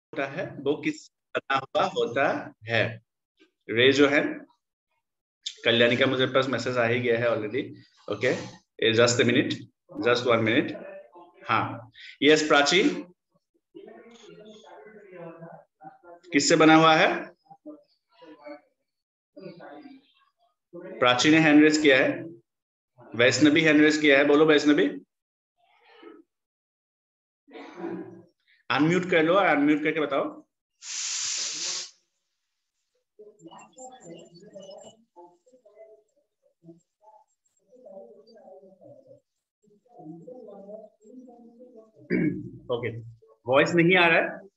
होता है वो किस बना हुआ होता है? रे जो है, कल्याणी का मुझे पास मैसेज आ ही गया है already. Okay, just a minute, just 1 minute. हाँ, यस प्राची, किससे बना हुआ है? प्राची ने हैंड रेज किया है, वैष्णवी हैंड रेज किया है, बोलो वैष्णवी। अनम्यूट कर लो और अनम्यूट करके बताओ। ओके, वॉइस नहीं आ रहा है,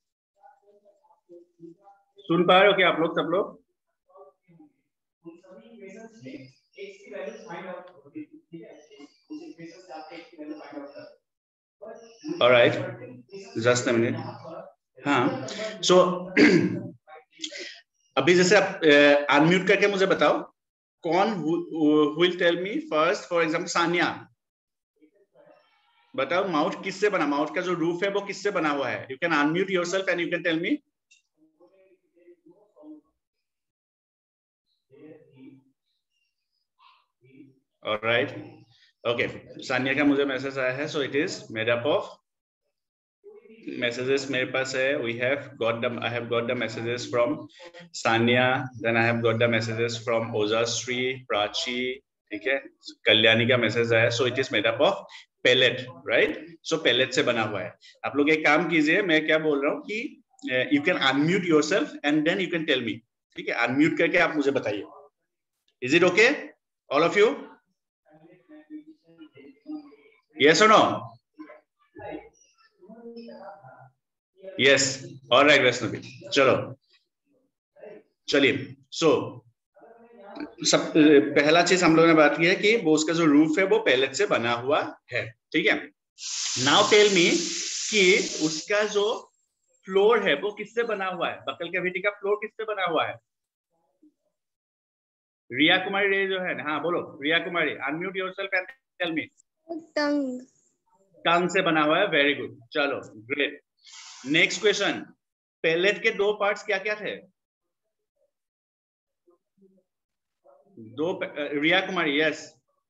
सुन पा रहे हो क्या आप लोग, सब लोग? Alright, just a minute. हाँ, सो अभी जैसे आप अनम्यूट करके मुझे बताओ, कौन will tell me first, for example Sania, बताओ माउथ किससे बना, माउथ का जो रूफ है वो किससे बना हुआ है? You can unmute yourself and you can tell me. Alright, okay, Sania का मुझे मैसेज आया है, so it is made up of messages मेरे पास है। we have got the, I have got the messages from Sanya, then I have got the messages from Ojasri, Prachi, ठीक है, कल्याणी का message आया, so it is made up of pellet, right? so pellet से बना हुआ है। आप लोग एक काम कीजिए, मैं क्या बोल रहा हूँ कि you can unmute yourself and then you can tell me, ठीक है, unmute करके आप मुझे बताइए। is it okay all of you? yes or no? Yes, alright Vaishnavi, चलो चलिए। सो सब पहला चीज हम लोगों ने बात की है कि वो उसका जो रूफ है वो पैलेट से बना हुआ है, ठीक है। नाउ टेल मी कि उसका जो फ्लोर है वो किससे बना हुआ है? बकल कैविटी का फ्लोर किससे बना हुआ है? रिया कुमारी रे जो है, हाँ बोलो Riya Kumari, unmute yourself and tell me. Tongue. Tongue से बना हुआ है, वेरी गुड, चलो ग्रेट। नेक्स्ट क्वेश्चन, पैलेट के दो पार्ट्स क्या क्या थे? दो, रिया कुमारी यस,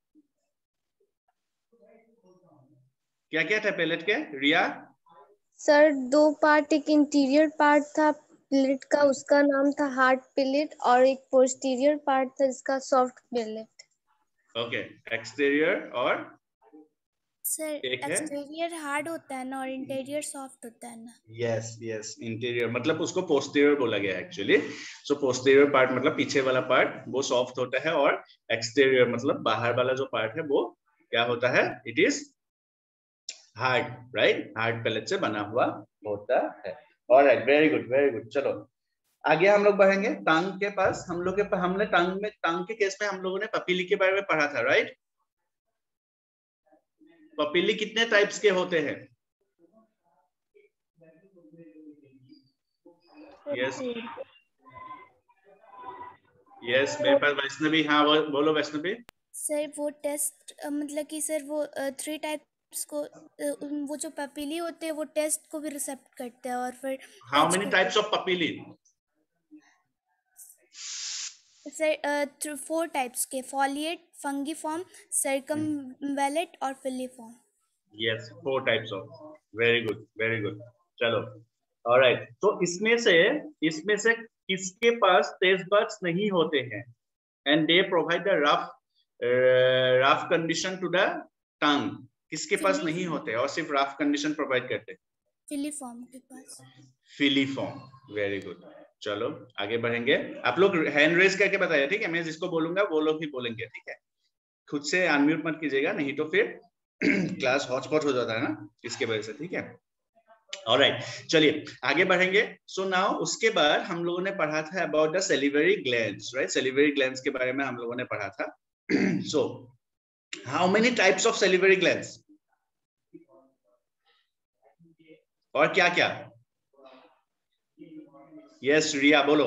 क्या क्या था पैलेट के, रिया? सर दो पार्ट, एक इंटीरियर पार्ट था प्लेट का, उसका नाम था हार्ड प्लेट, और एक पोस्टीरियर पार्ट था जिसका सॉफ्ट प्लेट। ओके, एक्सटीरियर और सर एक है एक्सटीरियर हार्ड होता है ना और इंटीरियर सॉफ्ट होता है ना। यस यस, इंटीरियर मतलब उसको पोस्टीरियर बोला गया एक्चुअली। सो पोस्टीरियर पार्ट मतलब पीछे वाला पार्ट वो सॉफ्ट होता है, और एक्सटीरियर मतलब बाहर वाला जो पार्ट है वो क्या होता है? It is hard, right? Hard palate से बना हुआ होता है। Alright, very good very good. चलो आगे हम लोग बढ़ेंगे टांग के पास। हम लोग के हमने टांग के केस में हम लोगों ने पपीली के बारे में पढ़ा था, राइट? पपीली कितने टाइप्स के होते हैं? यस यस, मेरे पास वैष्णवी, हाँ बोलो वैष्णवी। सर वो टेस्ट मतलब कि सर वो 3 टाइप्स को वो जो पपीली होते हैं वो टेस्ट को भी रिसेप्ट करते हैं और फिर how many types of papillae? Sir 4 types के, फॉलिएट, फंगीफॉर्म, सर्कमवेलेट और filiform. Yes, 4 types of, very good very good. चलो ऑलराइट, तो इसमें से किसके पास टेस्ट बड्स नहीं होते हैं? And they provide the rough condition to the tongue. किसके पास नहीं होते और सिर्फ रफ कंडीशन प्रोवाइड करते हैं? फिलीफॉर्म के पास। Filiform, very good. चलो आगे बढ़ेंगे, आप लोग हैंड रेज करके बताइए, ठीक है? मैं जिसको बोलूंगा वो लोग ही बोलेंगे, ठीक है? खुद से अनम्यूट मत कीजिएगा, नहीं तो फिर क्लास हॉटस्पॉट हो जाता है ना, इसके वजह से, ठीक है? ऑलराइट, चलिए आगे बढ़ेंगे। सो नाउ उसके बाद हम लोगों ने पढ़ा था about the salivary glands, right? Salivary glands के बारे में हम लोगों ने पढ़ा था। So how many types of salivary glands और क्या क्या? यस रिया बोलो।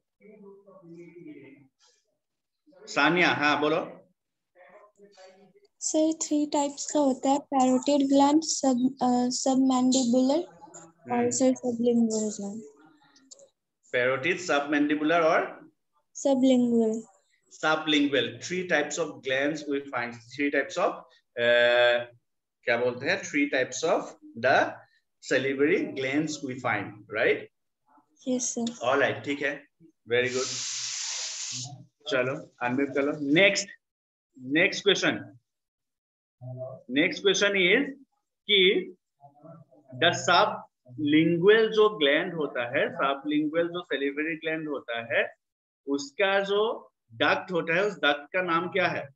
सानिया हाँ बोलो। सर 3 टाइप्स का होता है, पैरोटिड ग्लैंड, सबमैंडिबुलर और sir sublingual gland. Parotid, submandibular और sublingual. Sublingual, 3 types of glands we find, 3 types of क्या बोलते हैं, 3 types of the salivary glands we find, right? Yes sir. All right, ठीक है, very good. चलो unmute कर लो। नेक्स्ट क्वेश्चन इज कि द सबलिंगुअल जो ग्लैंड होता है, सबलिंगुअल जो सेलिवरी ग्लैंड होता है, उसका जो डक्ट होता है, उस डक्ट का नाम क्या है?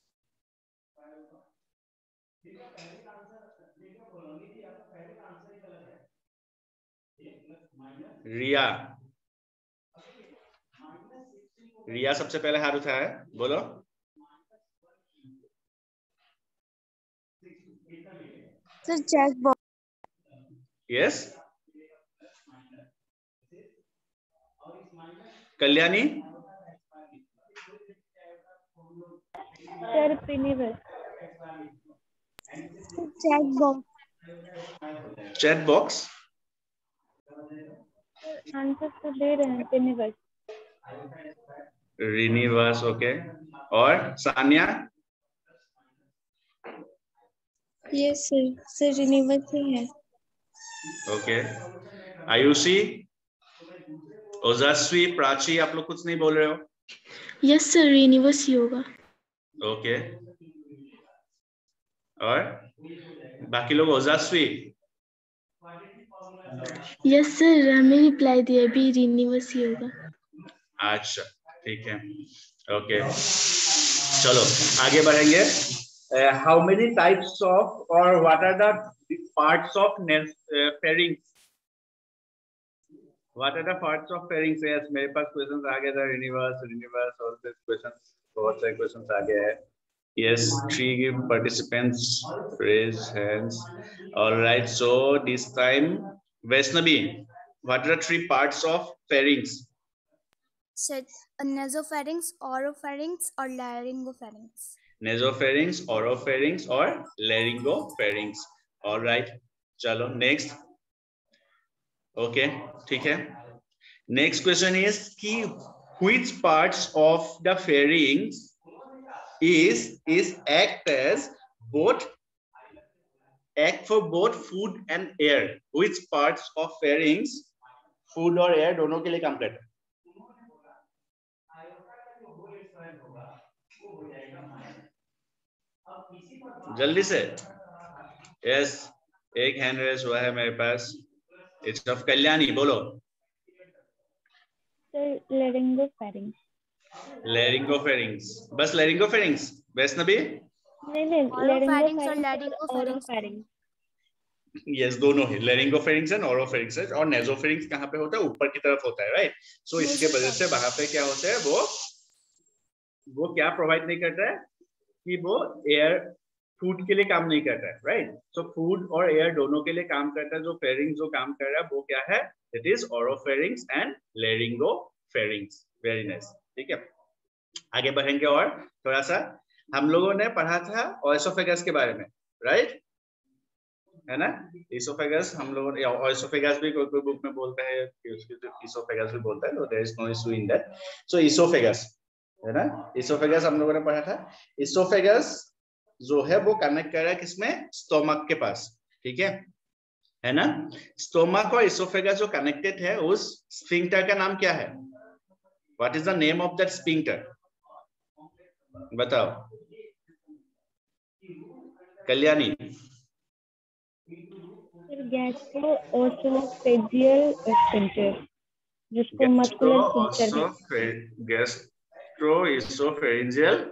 रिया सबसे पहले हाथ उठाया है, बोलो। Sir check box. Yes. Kalyani? Sir पिनिवल। Check box. Chat box answer तो दे रहे हैं, पिनिवल। Rivinus, okay. और सानिया? यस सर रिनिवर्स ही है। ओके। आयुषी, ओजस्वी, प्राची, आप लोग कुछ नहीं बोल रहे हो? यस सर रिनिवर्स ही होगा। ओके। और बाकी लोग? ओजस्वी? यस सर हमें रिप्लाई दिया, भी रिनिवर्स ही होगा। अच्छा ठीक है, ओके। चलो आगे बढ़ेंगे। हाउ मेनी टाइप्स ऑफ और what are the parts of pharynx? What are the parts of pharynx? Yes, मेरे पास क्वेश्चंस आ गए थे, रिनिवर्स और दिस क्वेश्चंस, बहुत सारे क्वेश्चंस आ गए हैं। Yes, 3 participants raise hands. All right, so this time Vaishnavi, what are the 3 parts of pharynx? nasopharynx, oropharynx और laryngopharynx। Nasopharynx, oropharynx और laryngopharynx. All right, चलो next. Okay, ठीक है। Next question is कि which parts of the pharynx is act for both food and air? Which parts of pharynx food और air दोनों के लिए काम करता है? जल्दी से। यस, एक हैंड रेज हुआ है मेरे पास। इट्स ऑफ कल्याणी, बोलो। Sir laryngopharynx. लेरिंगोफेरिंग्स, बस लेरिंगोफेरिंग्स। वैष्णवी? नहीं ओरोफैरिंक्स और लेरिंगोफैरिंक्स। लैरिंगोफैरिंक्स। यस, दोनों है, लेरिंगोफेरिंग्स एंड ओरोफेरिंक्स। और नेजोफेरिंक्स कहाँ पे होता है? ऊपर की तरफ होता है, राइट? सो इसके वजह से वहां पे क्या होता है, वो क्या प्रोवाइड नहीं करता है कि वो एयर, फूड के लिए काम नहीं करता है, राइट? सो फूड और एयर दोनों के लिए काम करता है। जो फेरिंग्स जो काम कर रहा है वो क्या है? It is oropharynx and laryngopharynx. Very nice, ठीक है। आगे बढ़ेंगे और थोड़ा सा। हम लोगों ने पढ़ा था ओएसोफेगस के बारे में, राइट? है ना? इसोफेगस हम लोगों ने, ओएसोफेगस भी कोई बुक में बोलता है कि उसके इसोफेगस भी बोलता है, तो there is no issue in that. So oesophagus है ना, इसोफेगस हम लोगों ने पढ़ा था। इसोफेगस जो है वो कनेक्ट कर रहा है किसमें? स्टोमक के पास, ठीक है ना? स्टोमक और इसोफेगस जो कनेक्टेड है, उस स्फिंक्टर का नाम क्या है? What is the name of that sphincter? बताओ कल्याणी। गैस्ट्रोओसोफेजियल स्फिंक्टर, जिसको muscular sphincter. Gastrooesophageal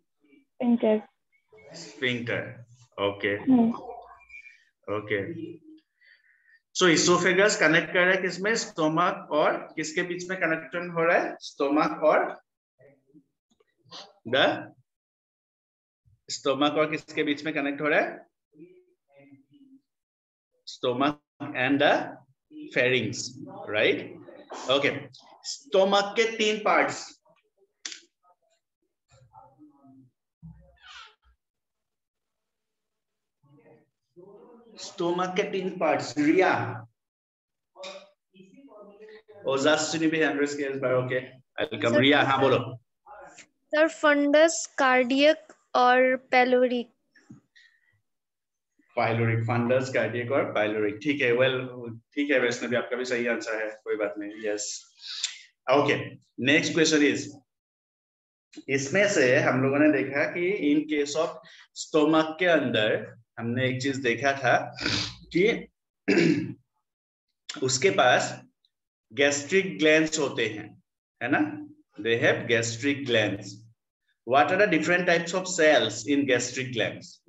sphincter. Okay okay. So oesophagus connect कर रहा है किसमें? स्टोमक और किसके बीच में कनेक्शन हो रहा है? स्टोमक और किसके बीच में कनेक्ट हो रहा है? Stomach and the pharynx, right? Okay. Stomach के 3 पार्ट्स। स्टोमक के 3 पार्ट्स। रिया ओजास्टिनी भी हैंड रेज किया इस बार। Okay welcome. रिया हाँ बोलो। सर फंडस, कार्डियक और पेलोरिक। पाइलोरिक, फंडस, कार्डियक और पाइलोरिक। ठीक है, वेल ठीक है वैष्णवी, आपका भी सही आंसर है, कोई बात नहीं। Yes okay, next question is, इसमें से हम लोगों ने देखा कि इन केस ऑफ स्टोमक के अंदर हमने एक चीज देखा था कि उसके पास गैस्ट्रिक ग्लैंड्स होते हैं, है ना, they have gastric glands. What are the different types of cells in gastric glands?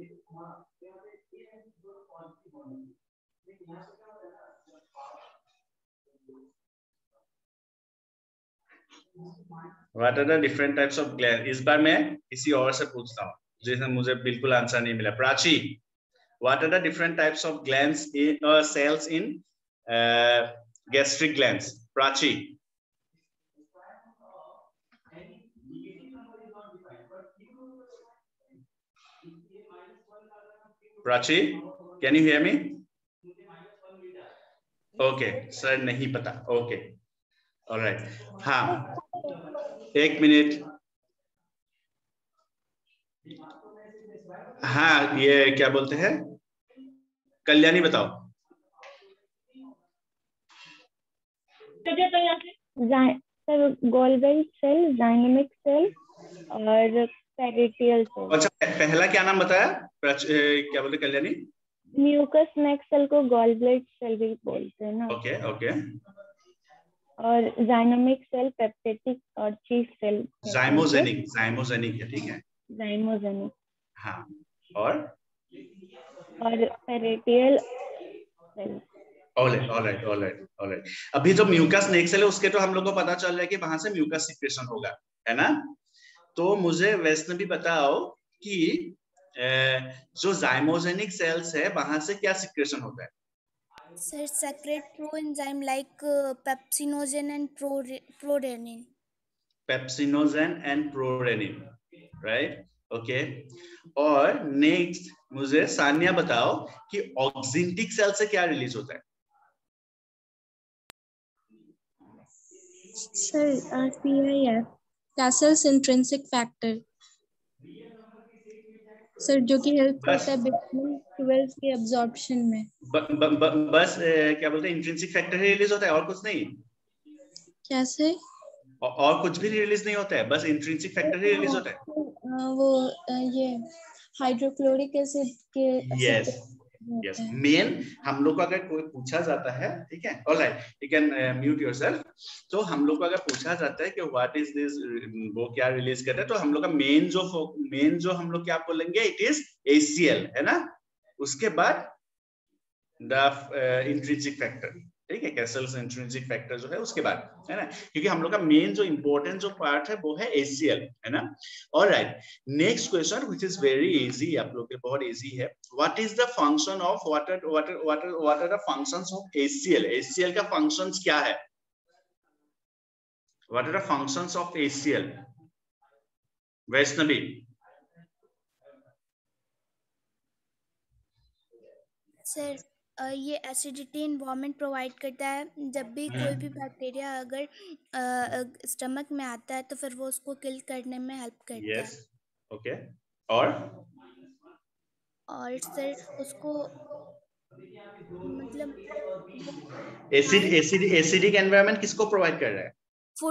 What are the different types of glands? इस बार मैं किसी और से पूछता हूँ जिसने मुझे बिल्कुल आंसर नहीं मिला। Prachi, what are the different types of glands in cells in gastric glands? Prachi, Prachi, can you hear me? Okay, sir नहीं पता। Okay, all right. हाँ, एक मिनट। हाँ, ये क्या बोलते हैं, कल्याणी बताओ। Sir goblet cell, dynamic cell और पेरिटियल सेल। अच्छा, पहला क्या नाम बताया? क्या बोलते कल्याणी? म्यूकस नेक सेल को गॉलब्लेड सेल भी बोलते हैं ना। Okay okay. और जाइनोमिक सेल, पेप्टिक और चीफ सेल। जाइमोजेनिक, जाइमोजेनिक है, ठीक है। जाइमोजेनिक। हाँ, और parietal cell. Alright alright alright alright. अभी जो म्यूकस नेक सेल है उसके तो हम लोग को पता चल रहा है कि वहां से म्यूकस सिक्रेशन होगा, है ना। तो मुझे वैष्णवी बताओ कि जो जाइमोजेनिक सेल्स है वहां से क्या सिक्रेशन होता है? Sir secrete proenzyme like pepsinogen and prorennin. Pepsinogen and prorennin, right. Okay, और नेक्स्ट मुझे सानिया बताओ कि ऑक्सिंटिक सेल से क्या रिलीज होता है? Sir CIF, Castle's intrinsic factor sir, जो कि हेल्प करता है विटामिन 12 के एब्जॉर्प्शन में। बस क्या बोलते हैं, इंट्रिंसिक फैक्टर ही रिलीज होता है और कुछ नहीं? कैसे? और कुछ भी रिलीज नहीं होता है, बस इंट्रिंसिक फैक्टर ही रिलीज होता है। वो ये हाइड्रोक्लोरिक एसिड के यस यस, मेन हम लोग को अगर कोई पूछा जाता है, ठीक है, alright you can mute yourself. तो हम लोग को अगर पूछा जाता है कि व्हाट इज दिस, वो क्या रिलीज करता है, तो हम लोग का मेन जो हम लोग क्या बोलेंगे, इट इज ACL, है ना। उसके बाद द इंट्रिंसिक फैक्टर, ठीक है, कैसल्स इंट्रिंसिक फैक्टर जो है उसके बाद, है ना, क्योंकि हम लोग का मेन जो इंपॉर्टेंट जो पार्ट है वो है ACL, है ना। Alright, next question which is very easy, आप लोग के बहुत इजी है। What is the function of what are the functions of ACL? ACL का फंक्शंस क्या है? What are the functions of ACL? Vaishnavi. Sir ये एसिडिटी इन्वायरमेंट प्रोवाइड करता है। जब भी कोई भी बैक्टीरिया अगर स्टमक में आता है तो फिर वो उसको किल करने में हेल्प करता है। ओके, और सर उसको मतलब एसिडिक एनवायरनमेंट किसको प्रोवाइड कर रहा है?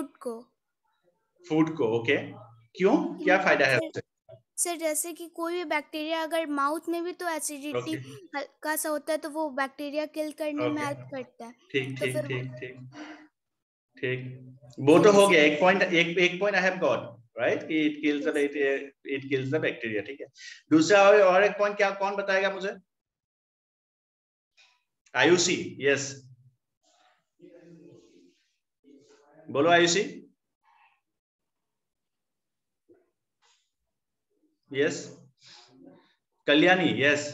फूड को। ओके, क्यों, क्या फायदा है उससे? सर जैसे कि कोई भी बैक्टीरिया अगर माउथ में भी तो एसिडिटी हल्का सा होता है तो वो बैक्टीरिया किल करने में हेल्प करता है। ठीक तो ठीक फिर ठीक ठीक ठीक, वो तो हो गया एक पॉइंट। एक point I have got, right, कि इट किल्स द बैक्टीरिया, ठीक है। दूसरा और एक पॉइंट क्या, कौन बताएगा मुझे? आयुषी, यस बोलो आयुषी। यस कल्याणी, यस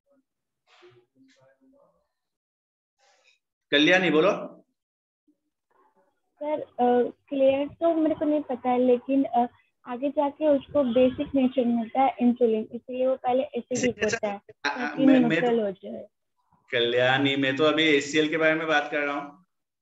कल्याणी बोलो। सर क्लियर तो मेरे को नहीं पता है, लेकिन आगे जाके उसको बेसिक नेचर मिलता है इंसुलिन, इसलिए वो पहले एसिडिक होता है ताकि न्यूट्रल हो जाए। कल्याणी, मैं तो अभी HCl के बारे में बात कर रहा हूँ।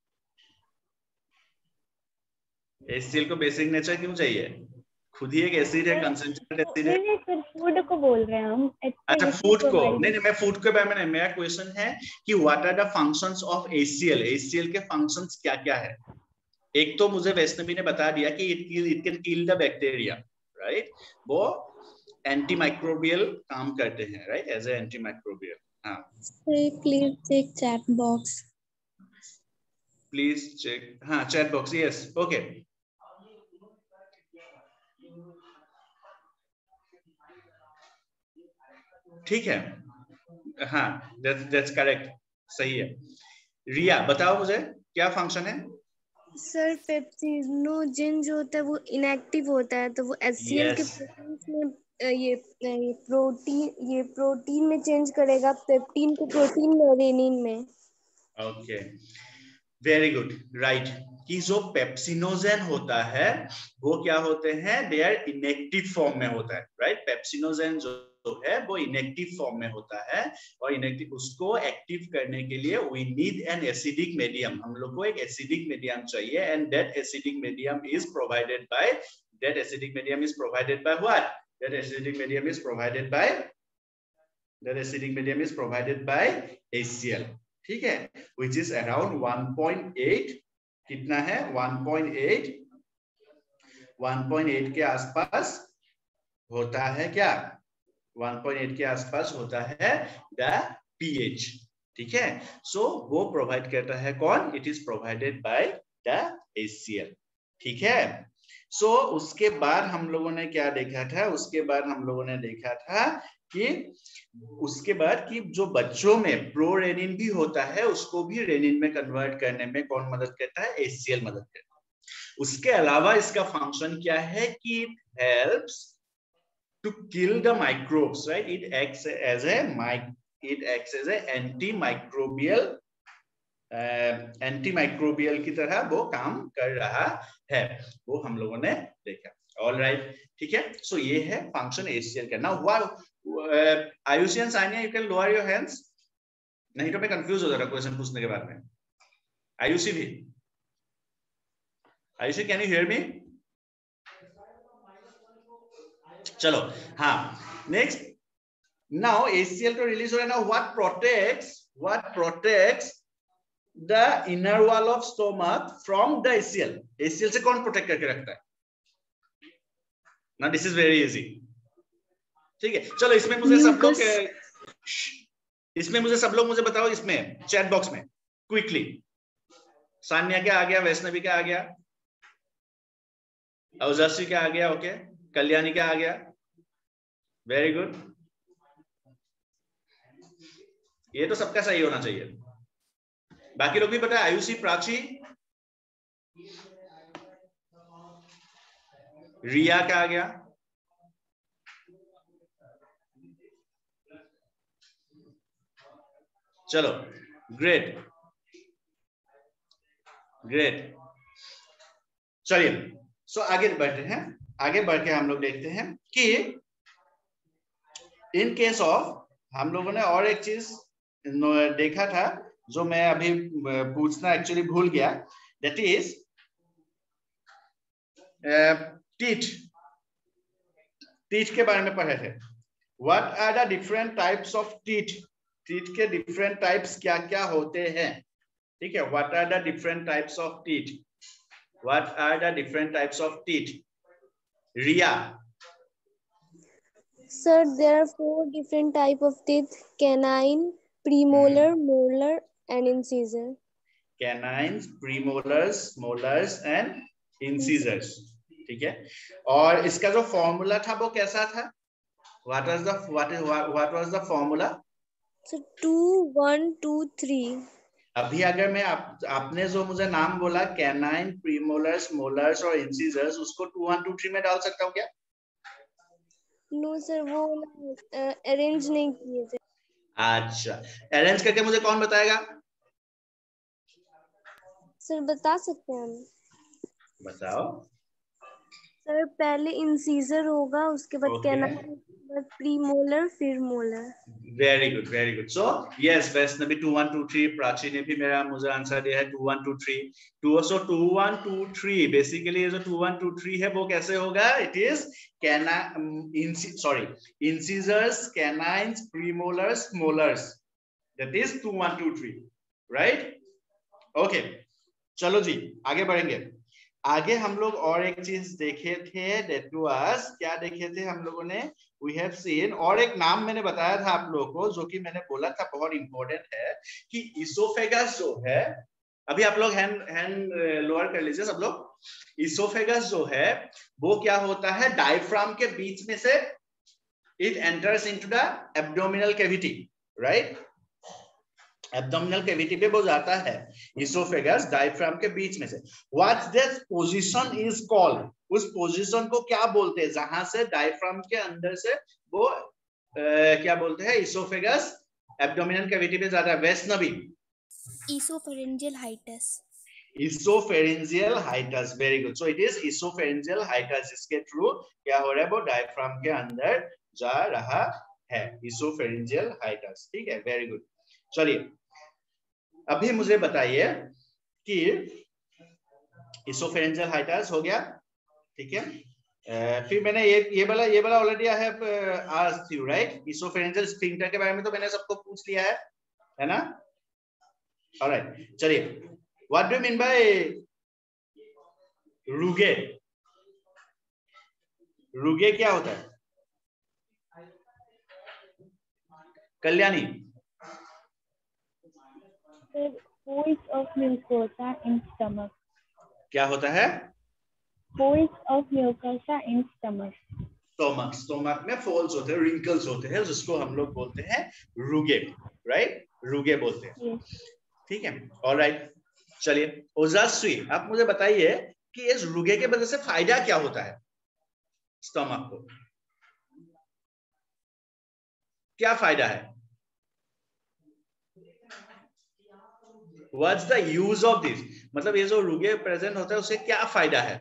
HCl को बेसिक नेचर क्यों चाहिए? खुद ही एक एसिड है, कंसंट्रेटेड एसिड है। नहीं सर, फूड को बोल रहे हैं हम। अच्छा, फूड को नहीं, मैं फूड के बारे में नहीं, मेरा क्वेश्चन है कि what are the functions of HCl? HCl के फंक्शंस क्या क्या है? एक तो मुझे वैष्णवी ने बता दिया कि it can kill the bacteria, right? वो एंटी माइक्रोबियल काम करते हैं, right? As a anti microbial. हाँ, please check chat box. Please check, हाँ चैट बॉक्स, यस, ओके। ठीक है, हाँ, दैट्स करेक्ट, सही है। रिया बताओ मुझे क्या फंक्शन है? सर पेप्सिनोजेन जो होता है वो इनएक्टिव होता है, तो वो HCl के प्रोटीन्स में ये प्रोटीन में चेंज करेगा, पेप्टीन को प्रोटीन में, रेनिन में। Okay, very good, right. कि जो पेप्सिनोजेन होता है वो क्या होते हैं? दे आर इनएक्टिव फॉर्म में होता है, राइट? पेप्सिनोजेन जो है वो इनएक्टिव फॉर्म में होता है, और इनएक्टिव उसको एक्टिव करने के लिए we need an acidic medium. हम लोग को एक एसिडिक मीडियम चाहिए, and that acidic medium is provided by what? That acidic medium is provided by HCl, ठीक है, which is around 1.8, कितना है? 1.8 के आसपास होता है क्या? 1.8 के आसपास होता है द pH, ठीक है। सो वो प्रोवाइड करता है कौन? It is provided by the HCl, ठीक है। सो उसके बाद हम लोगों ने क्या देखा था? उसके बाद हम लोगों ने देखा था कि उसके बाद कि जो बच्चों में प्रोरेनिन भी होता है उसको भी रेनिन में कन्वर्ट करने में कौन मदद करता है? HCl मदद करता है। उसके अलावा इसका फंक्शन क्या है कि it helps to kill the microbes, right? It acts as a antimicrobial की तरह वो काम कर रहा है, वो हम लोगों ने देखा। ऑल राइट, ठीक है। सो ये है फंक्शन HCl का। Now Ayushi and Sania, you can lower your hands, नहीं तो मैं कंफ्यूज हो जा रहा क्वेश्चन पूछने के बाद में। आयुषी भी, Ayushi can you hear me? चलो, हाँ, नेक्स्ट। नाउ HCl तो रिलीज हो रहा है। Now what protects the inner wall of stomach from the HCl? HCl से कौन प्रोटेक्ट करके रखता है? ना, दिस इज वेरी इजी, ठीक है। चलो, इसमें मुझे सब लोग मुझे बताओ, इसमें चैट बॉक्स में क्विकली। सान्या क्या आ गया? वैष्णवी क्या आ गया? औजस्वी क्या आ गया? ओके, कल्याणी क्या आ गया? वेरी गुड, ये तो सबका सही होना चाहिए। बाकी लोग भी पता है? आयुषी, प्राची, रिया क्या आ गया? चलो, ग्रेट, चलिए। सो आगे बढ़ते हैं। आगे बढ़ के हम लोग देखते हैं कि इन केस ऑफ, हम लोगों ने और एक चीज देखा था जो मैं अभी पूछना एक्चुअली भूल गया, दैट इज टीथ के बारे में पढ़े थे। What are the different types of teeth? Teeth के डिफरेंट टाइप्स क्या क्या होते हैं, ठीक है। What are the different types of teeth? What are the different types of teeth? Riya. Sir, there are 4 different type of teeth: canine, premolar, molar, and incisor. Canines, premolars, molars and incisors, ठीक है। और इसका जो formula था वो कैसा था? What was the formula? So 2 1 2 3. अभी अगर मैं आपने जो मुझे नाम बोला कैनाइन, प्रीमोलर्स, मोलर्स और इंसिजर्स, उसको 2 1 2 3 में डाल सकता हूँ क्या? नो सर, वो अरेंज नहीं किए थे। अच्छा, अरेंज करके मुझे कौन बताएगा? सर बता सकते हैं हम। बताओ। सर पहले इंसीजर होगा, उसके बाद Okay. कैनाइन, उसके बाद प्रीमोलर, फिर molar. Very good, very good. So yes, Vaishnavi 2 1 2 3, Prachi ने भी मुझे आंसर दिया है 2 1 2 3। 2 1 2 3 बेसिकली ये जो 2 1 2 3 है वो कैसे होगा? It is incisors, canines, premolars, molars, that is 2 1 2 3, right? Okay, चलो जी आगे बढ़ेंगे। आगे हम लोग और एक चीज देखे थे, दैट वाज, क्या देखे थे हम लोगों ने? वी हैव सीन, और एक नाम मैंने बताया था आप लोगों को, जो कि मैंने बोला था बहुत इंपॉर्टेंट है, कि इसोफेगस जो है, अभी आप लोग हैंड लोअर कर लीजिए सब लोग। इसोफेगस जो है वो क्या होता है? डायफ्राम के बीच में से it enters into the abdominal cavity, right? Abdominal cavity पे वो जाता है, इसोफेगस डायफ्राम के बीच में से। What's that position is called? उस पोजीशन को क्या बोलते हैं जहां से डायफ्राम के अंदर से वो क्या बोलते हैं? इसोफेगस एब्डोमिनल कैविटी पे जाता है। Vaishnavi? Oesophageal hiatus. Oesophageal hiatus, very good. So it is oesophageal hiatus, इसके थ्रू क्या हो रहा है? वो डायफ्राम के अंदर जा रहा है, इसोफेरेंजियल हाइटस, ठीक है, वेरी गुड। चलिए अभी मुझे बताइए कि इसोफेरेंजियल हाइटस हो गया, ठीक है। फिर मैंने ये वाला already I have asked you, right? Oesophageal sphincter के बारे में तो मैंने सबको पूछ लिया है ना? ऑलराइट, चलिए, what do you mean by rugae? Rugae क्या होता है? Kalyani? Folds of mucosa in stomach. क्या होता है? Folds of mucosa in stomach. Stomach में फोल्ड्स होते हैं, रिंकल्स होते हैं, जिसको हम लोग बोलते हैं रुगे, राइट? रुगे बोलते हैं, ठीक है, ऑलराइट। चलिए ओजस्वी, आप मुझे बताइए कि इस रुगे के वजह से फायदा क्या होता है स्टोमक को? क्या फायदा है? What's the use of this? मतलब ये जो रुगे प्रेजेंट होता है उससे क्या फायदा है?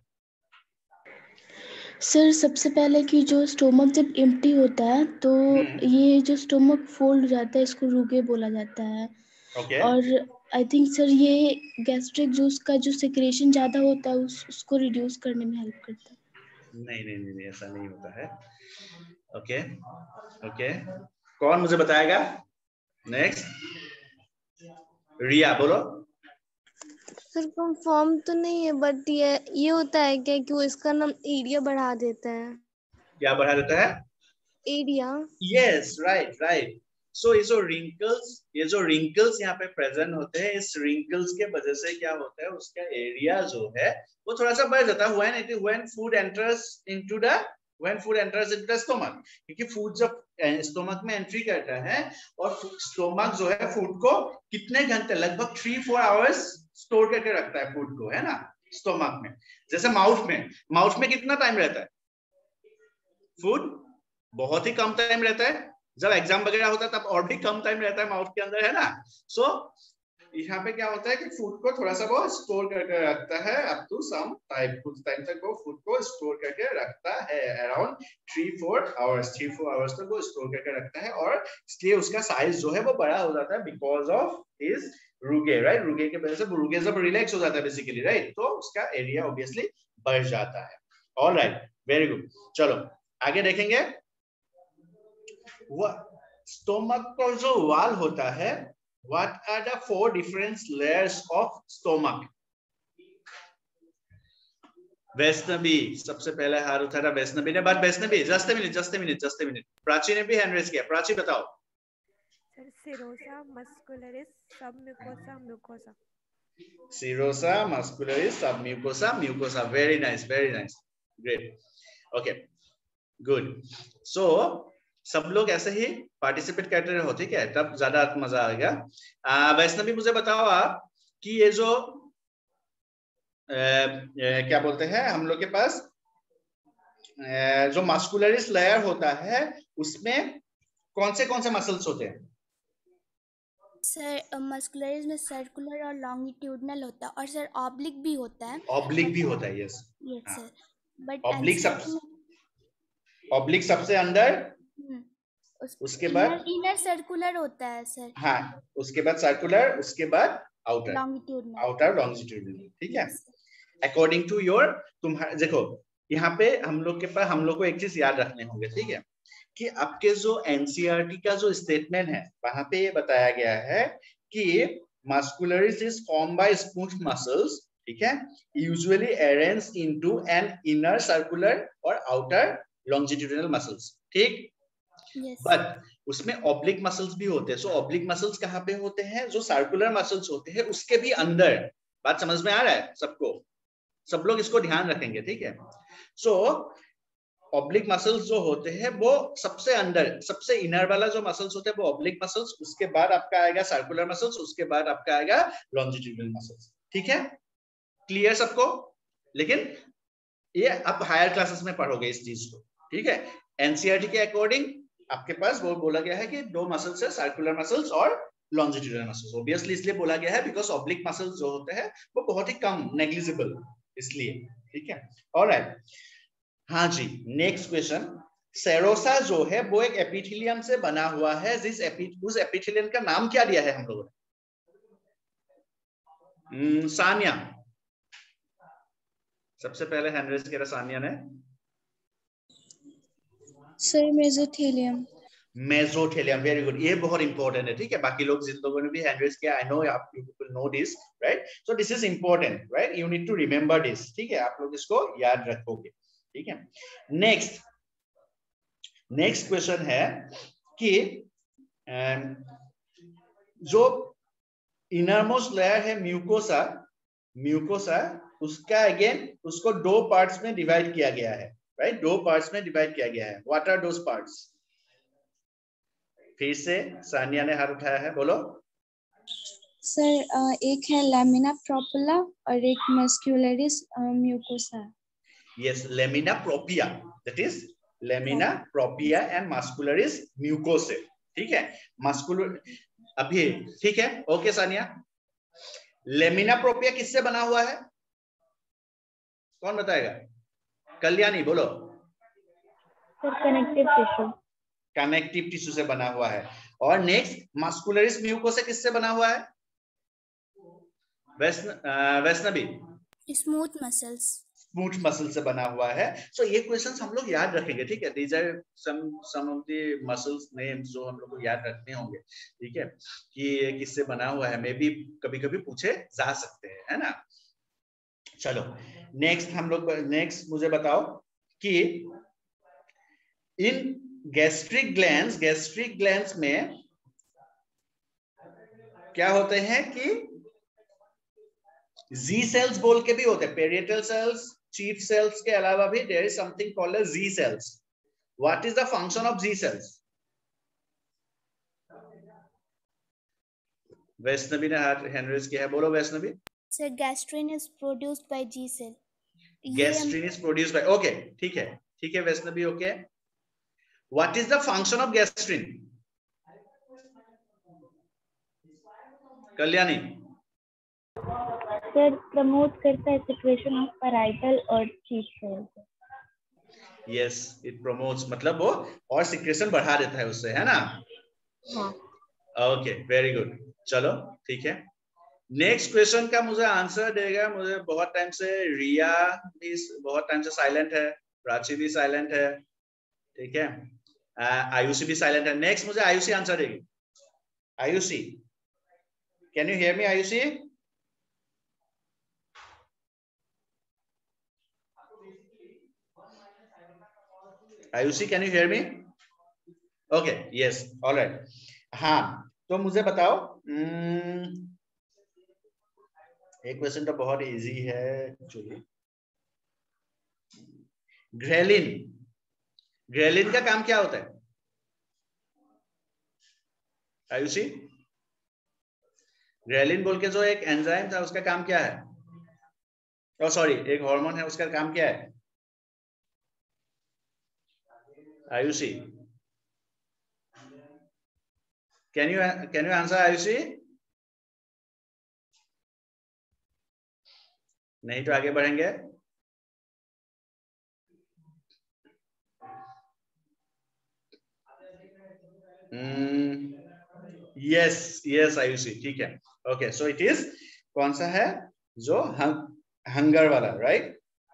सर सबसे पहले कि जो स्टोमक जब एम्प्टी होता है तो ये जो स्टोमक फोल्ड हो जाता है, इसको रुगे बोला जाता है। Okay. और आई थिंक सर ये गैस्ट्रिक जूस का जो सिक्रेशन ज्यादा होता है उसको रिड्यूस करने में हेल्प करता है। नहीं, ऐसा नहीं होता है। ओके, ओके, कौन मुझे बताएगा? नेक्स्ट, रिया बोलो। सर कंफर्म तो नहीं है, बट ये होता है क्या कि वो इसका नाम एरिया बढ़ा देता है? क्या बढ़ा देता है? एरिया। Yes, right. सो ये जो रिंकल्स यहाँ पे प्रेजेंट होते हैं, इस रिंकल्स के वजह से क्या होता है? उसका एरिया जो है वो थोड़ा सा बढ़ जाता है when food enters into the stomach, क्योंकि फूड जब स्टोमक में एंट्री करता है, और स्टोमक जो है फूड को कितने घंटे, लगभग 3-4 आवर्स स्टोर करके रखता है फूड को, है ना? स्टोमक में, जैसे माउथ में कितना टाइम रहता है फूड? बहुत ही कम टाइम रहता है। जब एग्जाम वगैरह होता है तब और भी कम टाइम रहता है माउथ के अंदर, है ना? सो यहाँ पे क्या होता है कि फूड को थोड़ा सा वो स्टोर करके रखता है, अप टू सम टाइम, कुछ टाइम तक वो फूड को स्टोर करके रखता है, अराउंड 3-4 आवर्स तक वो स्टोर करके रखता है, और इसलिए उसका साइज जो है वो बड़ा हो जाता है because of his rugae, right? Rugae के वजह से रुगे जब रिलैक्स हो जाता है बेसिकली, राइट, तो उसका एरिया ऑब्वियसली बढ़ जाता है। Alright, very good. चलो आगे देखेंगे। स्टोमक का जो वाल होता है, what are the 4 different layers of stomach? Vaishnavi सबसे पहले हाथ उठा था वैष्णवी ने, but Vaishnavi just a minute, Prachi ने भी हैंड रेज किया। प्राची बताओ। Sir serosa muscularis submucosa mucosa. Serosa muscularis submucosa, very nice, great, okay, good. So सब लोग ऐसे ही पार्टिसिपेट करते रहो, ठीक है, तब ज्यादा मजा आएगा। वैष्णवी मुझे बताओ आप कि ये जो क्या बोलते हैं हम लोग के पास जो मस्कुलरिस लेयर होता है उसमें कौन से मसल्स होते हैं? सर मस्कुलरिस में सर्कुलर और लॉन्गिट्यूडनल होता है, और सर ऑब्लिक भी होता है। यस सर बट ऑब्लिक सबसे अंदर, उसके बाद इनर सर्कुलर होता है सर। हाँ, उसके बाद सर्कुलर, उसके बाद आउटर लॉन्गिट्यूडनल। ठीक है, अकॉर्डिंग टू योर, तुम्हारा देखो यहाँ पे हम लोग को एक चीज याद रखने होंगे, ठीक है, कि आपके जो एनसीईआरटी का जो स्टेटमेंट है वहां पे ये बताया गया है कि muscularis is form by smooth muscles, ठीक है, usually arrange into an inner circular और आउटर लॉन्जिट्यूडिनल मसल्स, ठीक। बट उसमें ऑब्लिक मसल्स भी होते हैं। सो ऑब्लिक मसल्स कहाँ पे होते हैं? जो सर्कुलर मसल्स होते हैं उसके भी अंदर। बात समझ में आ रहा है सबको? सब लोग इसको ध्यान रखेंगे, ठीक है। सो ऑब्लिक मसल्स जो होते हैं वो सबसे अंदर, सबसे इनर वाला जो मसल्स होते हैं वो ऑब्लिक मसल्स, उसके बाद आपका आएगा सर्कुलर मसल्स, उसके बाद आपका आएगा लॉन्जिट्यूडिनल मसल्स, ठीक है। क्लियर सबको? लेकिन ये आप हायर क्लासेस में पढ़ोगे इस चीज को, ठीक है। एनसीईआरटी के अकॉर्डिंग आपके पास वो बोला गया है कि दो मसल्स है, सर्कुलर मसल्स और लॉन्जिट्यूडिनल मसल्स। ऑब्वियसली इसलिए बोला गया है बिकॉज ऑब्लिक मसल्स जो होते हैं वो बहुत ही कम, नेग्लिजिबल, इसलिए, ठीक है। ऑलराइट, हाँ जी, नेक्स्ट क्वेश्चन। सेरोसा जो है वो एक एपिथेलियम से बना हुआ है, उस एपिथेलियम का नाम क्या दिया है हम लोगों ने? सानिया, सबसे पहले हैंड रेज किया सानिया ने। Sir mesothelium. Mesothelium, very good, ये बहुत इंपॉर्टेंट है, ठीक है। बाकी लोग जिन लोगों ने भी हैंड रेज किया, आई नो आप people know this, right? So this is important, right? You need to remember this, ठीक है, आप लोग इसको याद रखोगे, ठीक है। नेक्स्ट क्वेश्चन है कि जो इनरमोस्ट लेयर है म्यूकोसा, उसका अगेन उसको दो पार्ट्स में डिवाइड किया गया है, राइट? दो पार्ट्स में डिवाइड किया गया है। What are those parts? फिर से सानिया ने हाथ उठाया है, बोलो। सर एक है लैमिना प्रोपिया और एक muscularis mucosa. Yes, lamina propria, that is lamina propria and muscularis mucosa, ठीक है। मस्कुलर अभी, ठीक है, ओके सानिया। लैमिना प्रोपिया किससे बना हुआ है? कौन बताएगा? कल्याणी बोलो। कनेक्टिव टिश्यू से बना हुआ है। और नेक्स्ट मस्कुलरिस म्यूकोसा किससे बना हुआ है? वैष्णवी? स्मूथ मसल से बना हुआ है। सो ये क्वेश्चंस हम लोग याद रखेंगे, ठीक है। These are some of the muscles names जो हम लोग को याद रखने होंगे, ठीक है, कि ये किससे बना हुआ है। मे बी कभी-कभी पूछे जा सकते हैं, है ना। चलो नेक्स्ट मुझे बताओ कि इन गैस्ट्रिक ग्लैंड्स में क्या होते हैं कि जी सेल्स बोल के भी होते हैं। पेरिएटल सेल्स, चीफ सेल्स के अलावा भी there is something called as G cells. What is the function of G cells? Vaishnavi ने हैंड रेज किया है, बोलो Vaishnavi. Sir gastrin is produced by G cell. Gastrin is produced by, okay, ठीक है Vaishnavi, okay. What is the function of gastrin? Kalyani? Sir promote करता है secretion of parietal और chief cells. Yes, it promotes, मतलब वो और सिक्रेशन बढ़ा देता है उससे, है ना। हाँ, ओके, वेरी गुड। चलो ठीक है, नेक्स्ट क्वेश्चन का मुझे आंसर देगा। मुझे बहुत टाइम से रिया भी बहुत टाइम से साइलेंट है, प्राची भी साइलेंट है, ठीक है, आयुषी भी साइलेंट है। नेक्स्ट मुझे आयुषी आंसर देगी। Ayushi, can you hear me? Ayushi? Ayushi, can you hear me? Okay, yes, alright. हाँ, तो मुझे बताओ, एक क्वेश्चन तो बहुत इजी है एक्चुअली। ग्रेलिन का काम क्या होता है? आयुषी, ग्रेलिन बोल के जो एक एंजाइम था उसका काम क्या है? ओ सॉरी, एक हार्मोन है, उसका काम क्या है? Ayushi, can you answer? Ayushi? नहीं तो आगे बढ़ेंगे। यस यस आयुषी, ठीक है। ओके, सो इट इज कौन सा है जो हंगर वाला, राइट।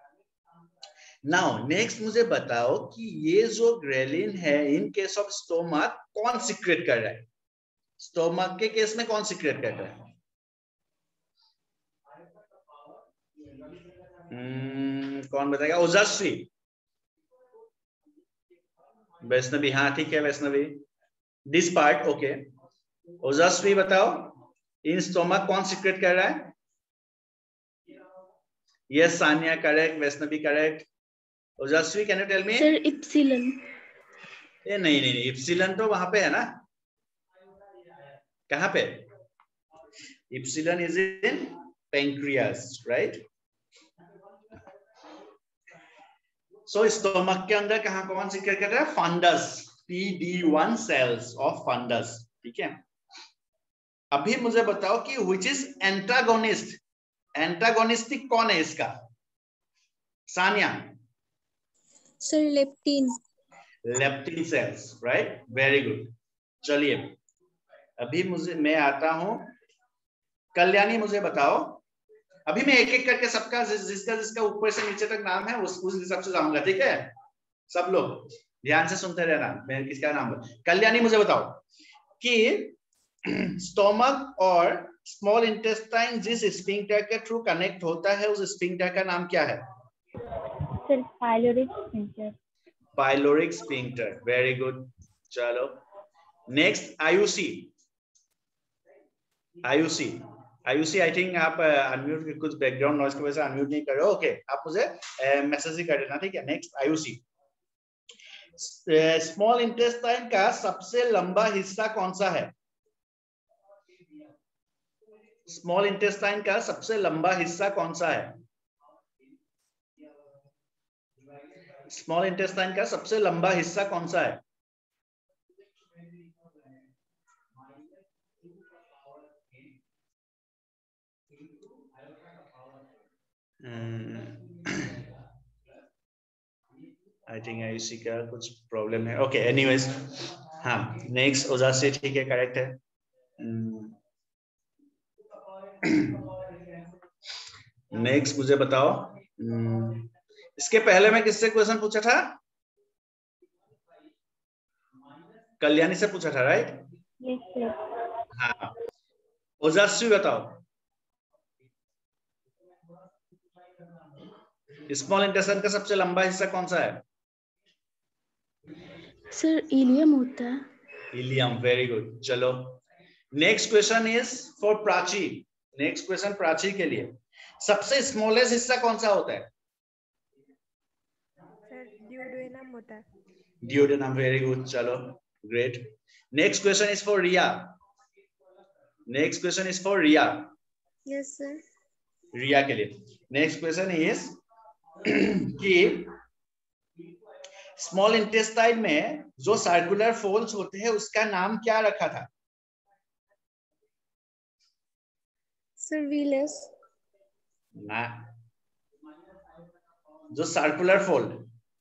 नाउ नेक्स्ट मुझे बताओ कि ये जो ग्रेलिन है इन केस ऑफ स्टोमक कौन सीक्रेट कर रहा है? स्टोमक के केस में कौन सीक्रेट कर रहा है? कौन बताएगा? ओजस्वी, वैष्णवी, हाँ ठीक है वैष्णवी, दिस पार्ट ओके। ओजस्वी बताओ, इन स्टोमक कौन सीक्रेट कर रहा है? Yes Sania correct, Vaishnavi correct. Ojaswi can you tell me? Sir epsilon. ये नहीं नहीं नहीं, इप्सिलन तो वहां पे है ना, कहां पे? Epsilon is in pancreas, right. So stomach के अंदर कहां कौन सीक्रेट कर रहा है? Funds, PD1 sales of funds, ठीक है। अभी मुझे बताओ कि व्हिच इज एंटागोनिस्ट, एंटागोनिस्टिक कौन है इसका? Sania. Sir leptin. Leptin cells, right, very good. चलिए अभी मैं आता हूं, कल्याणी मुझे बताओ, अभी मैं एक एक करके सबका जिसका जिसका ऊपर से नीचे तक नाम है उस हिसाब से जाऊंगा, ठीक है। सब लोग ध्यान से सुनते रहना, मैं किसका नाम है। कल्याणी मुझे बताओ कि स्टोमक और स्मॉल इंटेस्टाइन जिस स्फिंक्टर के थ्रू कनेक्ट होता है उस स्फिंक्टर का नाम क्या है? Sir pyloric sphincter. Pyloric sphincter, very good. चलो next Ayushi. Ayushi, Ayushi I think आप अनम्यूट, कुछ बैकग्राउंड नॉइज की वजह से अनम्यूट नहीं कर रहे हो, ओके आप मुझे मैसेज ही कर देना, ठीक है। नेक्स्ट आयुषी, स्मॉल इंटेस्टाइन का सबसे लंबा हिस्सा कौन सा है? स्मॉल इंटेस्टाइन का सबसे लंबा हिस्सा कौन सा है? स्मॉल इंटेस्टाइन का सबसे लंबा हिस्सा कौन सा है? आई थिंक आयुषी का कुछ प्रॉब्लम है, ओके एनीवेज। हाँ नेक्स्ट ओजासी, ठीक है करेक्ट है। नेक्स्ट मुझे बताओ, इसके पहले मैं किससे क्वेश्चन पूछा था? कल्याणी से पूछा था, राइट? हाँ ओजासी बताओ, स्मॉल इंटेस्टाइन का सबसे लंबा हिस्सा कौन सा है? सर इलियम होता है। Ileum, very good. चलो next question is for Prachi. Next question Prachi के लिए, सबसे स्मॉलेस्ट हिस्सा कौन सा होता है? सर ड्यूडेनम होता है। Duodenum, very good. चलो great. Next question is for Riya. Next question is for Riya. Yes sir. Riya के लिए नेक्स्ट क्वेश्चन इज कि स्मॉल इंटेस्टाइन में जो सर्कुलर फोल्स होते हैं उसका नाम क्या रखा था? Sir villus. ना, जो सर्कुलर फोल्ड,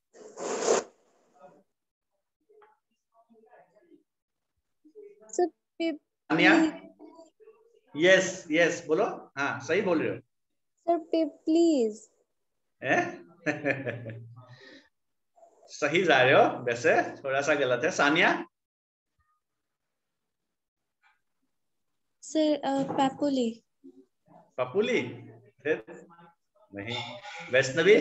यस यस बोलो, हाँ सही बोल रहे हो सर। प्लीज सही जा रहे हो, वैसे थोड़ा सा गलत है। सानिया? Sir papillae. पपुली? नहीं। वैष्णवी?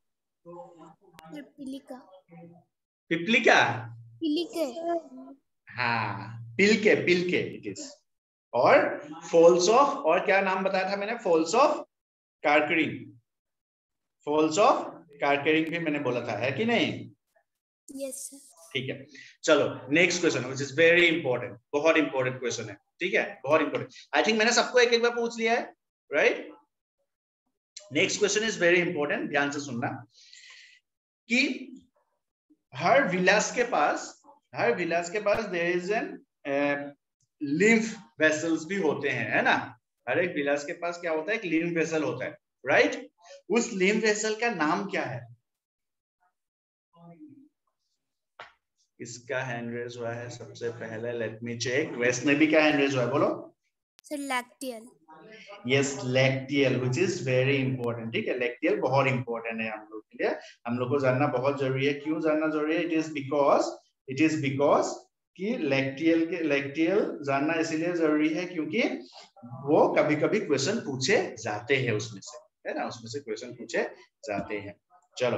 पिलिका। पिपलिका? पिलिके। हाँ पिलके, पिलके इट इज। और फॉल्स ऑफ, और क्या नाम बताया था मैंने? Folds of Kerckring, folds of Kerckring भी मैंने बोला था, है कि नहीं? Yes sir. ठीक है चलो next question which is very important, बहुत इंपॉर्टेंट क्वेश्चन है, ठीक है बहुत इंपॉर्टेंट। आई थिंक मैंने सबको एक एक बार पूछ लिया है, right? Next question is very important, ध्यान से सुनना कि हर विलास के पास there is an lymph vessels भी होते हैं, है ना? हर एक विलास के पास क्या होता है? एक लिम्फ वेसल होता है, राइट? उस लिम्फ वेसल का नाम क्या है? किसका हैंड रेज हुआ है सबसे पहले? Let me check. वैष्णवी का हैंड रेज हुआ है, बोलो। Sir lacteal. Yes, lacteal, which is very important. ठीक है, लैक्टियल बहुत इंपॉर्टेंट है हम लोग के लिए, हम लोग को जानना बहुत जरूरी है। क्यों जानना जरूरी है? इट इज बिकॉज कि लैक्टियल जानना इसलिए जरूरी है क्योंकि वो कभी कभी क्वेश्चन पूछे जाते हैं उसमें से, है ना, उसमें से क्वेश्चन पूछे जाते हैं। चलो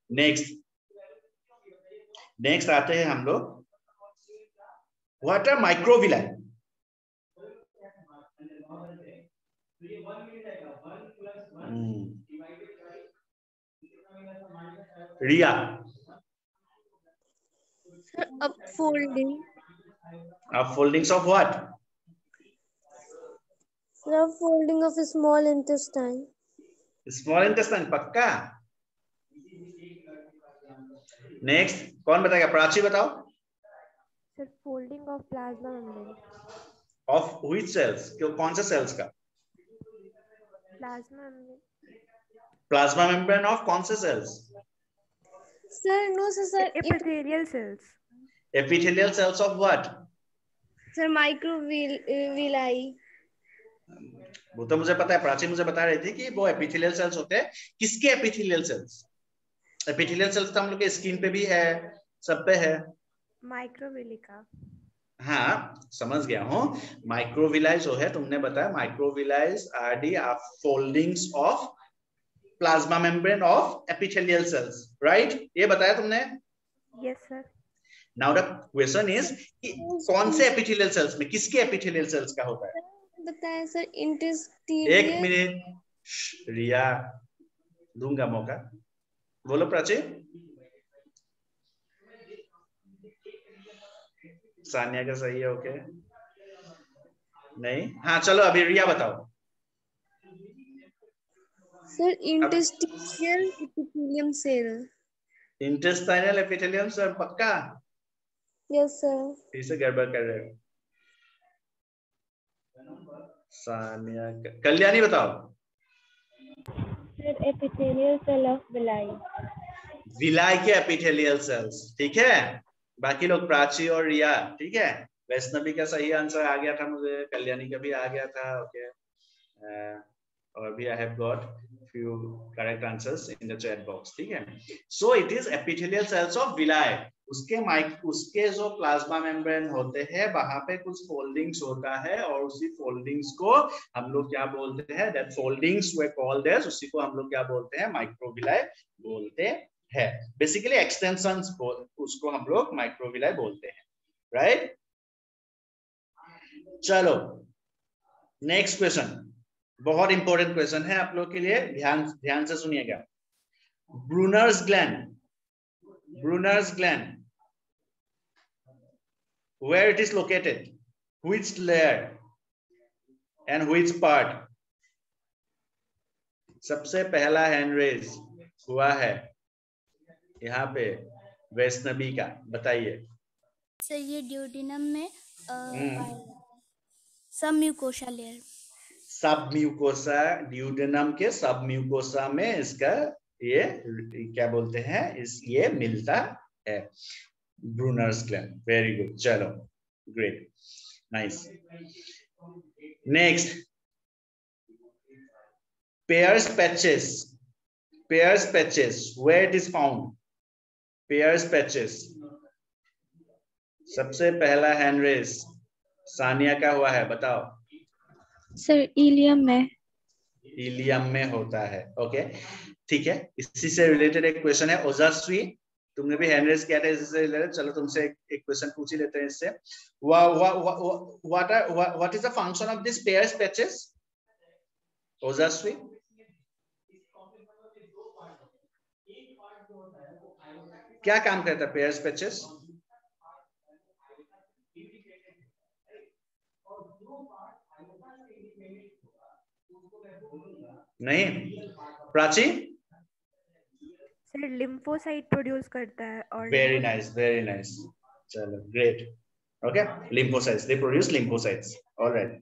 नेक्स्ट आते हैं हम लोग। What are microvilli? Riya. Sir, upfolding. Upfoldings of what? Sir, upfolding of a small intestine. Small intestine, पक्का? नेक्स्ट कौन बताएगा? प्राची बताओ। Sir, folding of plasma membrane. Of which cells? कौन से सेल्स का? Plasma membrane. Plasma membrane of कौन से cells? Sir, no, sir. Epithelial cells. Epithelial cells of what? Sir, microvilli. वो तो मुझे पता है, प्राची मुझे बता रही थी कि वो एपिथेलियल सेल्स होते हैं। किसके एपिथेलियल सेल्स? एपिथेलियल सेल्स तो हम लोग के स्किन पे भी है, सब पे है। माइक्रोविली का। हाँ समझ गया हूँ। माइक्रोविलाई जो है तुमने बताया, microvilli are the foldings of plasma membrane of epithelial cells, right? ये बताया तुमने? Yes sir. Now the question is कौन से एपिथेलियल सेल्स में, किसके एपिथेलियल सेल्स का होता है? बताया सर, इंटेस्टाइनल। एक मिनट रिया, दूंगा मौका। बोलो प्राची। सानिया का सही है, ओके। नहीं, हाँ चलो अभी रिया बताओ। Sir, interstitial epithelium cell. Intestinal epithelium cell, पक्का? Yes sir. फिर से गड़बड़ कर रहे हो। सानिया कल्याणी बताओ। Sir epithelial cell of villi. Villi के एपिथेलियल सेल्स, ठीक है। बाकी लोग प्राची और रिया, ठीक है। वैष्णवी का सही आंसर आ गया था मुझे, कल्याणी का भी आ गया था, ओके। और भी I have got few correct answers in the chat box, ठीक है। So it is epithelial cells of villi. उसके जो प्लाज्मा मेम्ब्रेन होते हैं वहां पे कुछ फोल्डिंग्स होता है और उसी फोल्डिंग्स को हम लोग क्या बोलते हैं? That foldings were called as, उसी को हम लोग क्या बोलते हैं? माइक्रोविलाई बोलते हैं। बेसिकली एक्सटेंशंस उसको हम लोग माइक्रोविलाई बोलते हैं, राइट? चलो नेक्स्ट क्वेश्चन, बहुत इंपॉर्टेंट क्वेश्चन है आप लोग के लिए, ध्यान से सुनिएगा। Brunner's gland where it is located, which layer and which part? सबसे पहला हैंड रेज हुआ है यहाँ पे वैष्णवी का, बताइए। सर ये ड्यूडेनम में submucosa layer. Submucosa, duodenum के सब म्यूकोसा में इसका ये क्या बोलते हैं, ये मिलता है, ब्रूनर्स ग्लैंड। वेरी गुड, चलो great, nice. Next, Peyer's patches where it is found? Peyer's patches, सबसे पहला हैंड रेस सानिया का हुआ है, बताओ। सर इलियम में होता है, ओके ठीक है। इसी से रिलेटेड एक क्वेश्चन है, ओजस्वी तुमने भी हैंड रेस किया था इससे रिलेटेड, चलो तुमसे एक क्वेश्चन पूछ ही लेते हैं इससे। What is the function of this Peyer's patches? Ojaswi, क्या काम करता है पेयर्स पैचेस? नहीं, प्राची? सर लिम्फोसाइट प्रोड्यूस करता है और वेरी नाइस, चलो great, okay. Lymphocytes, they produce lymphocytes, alright.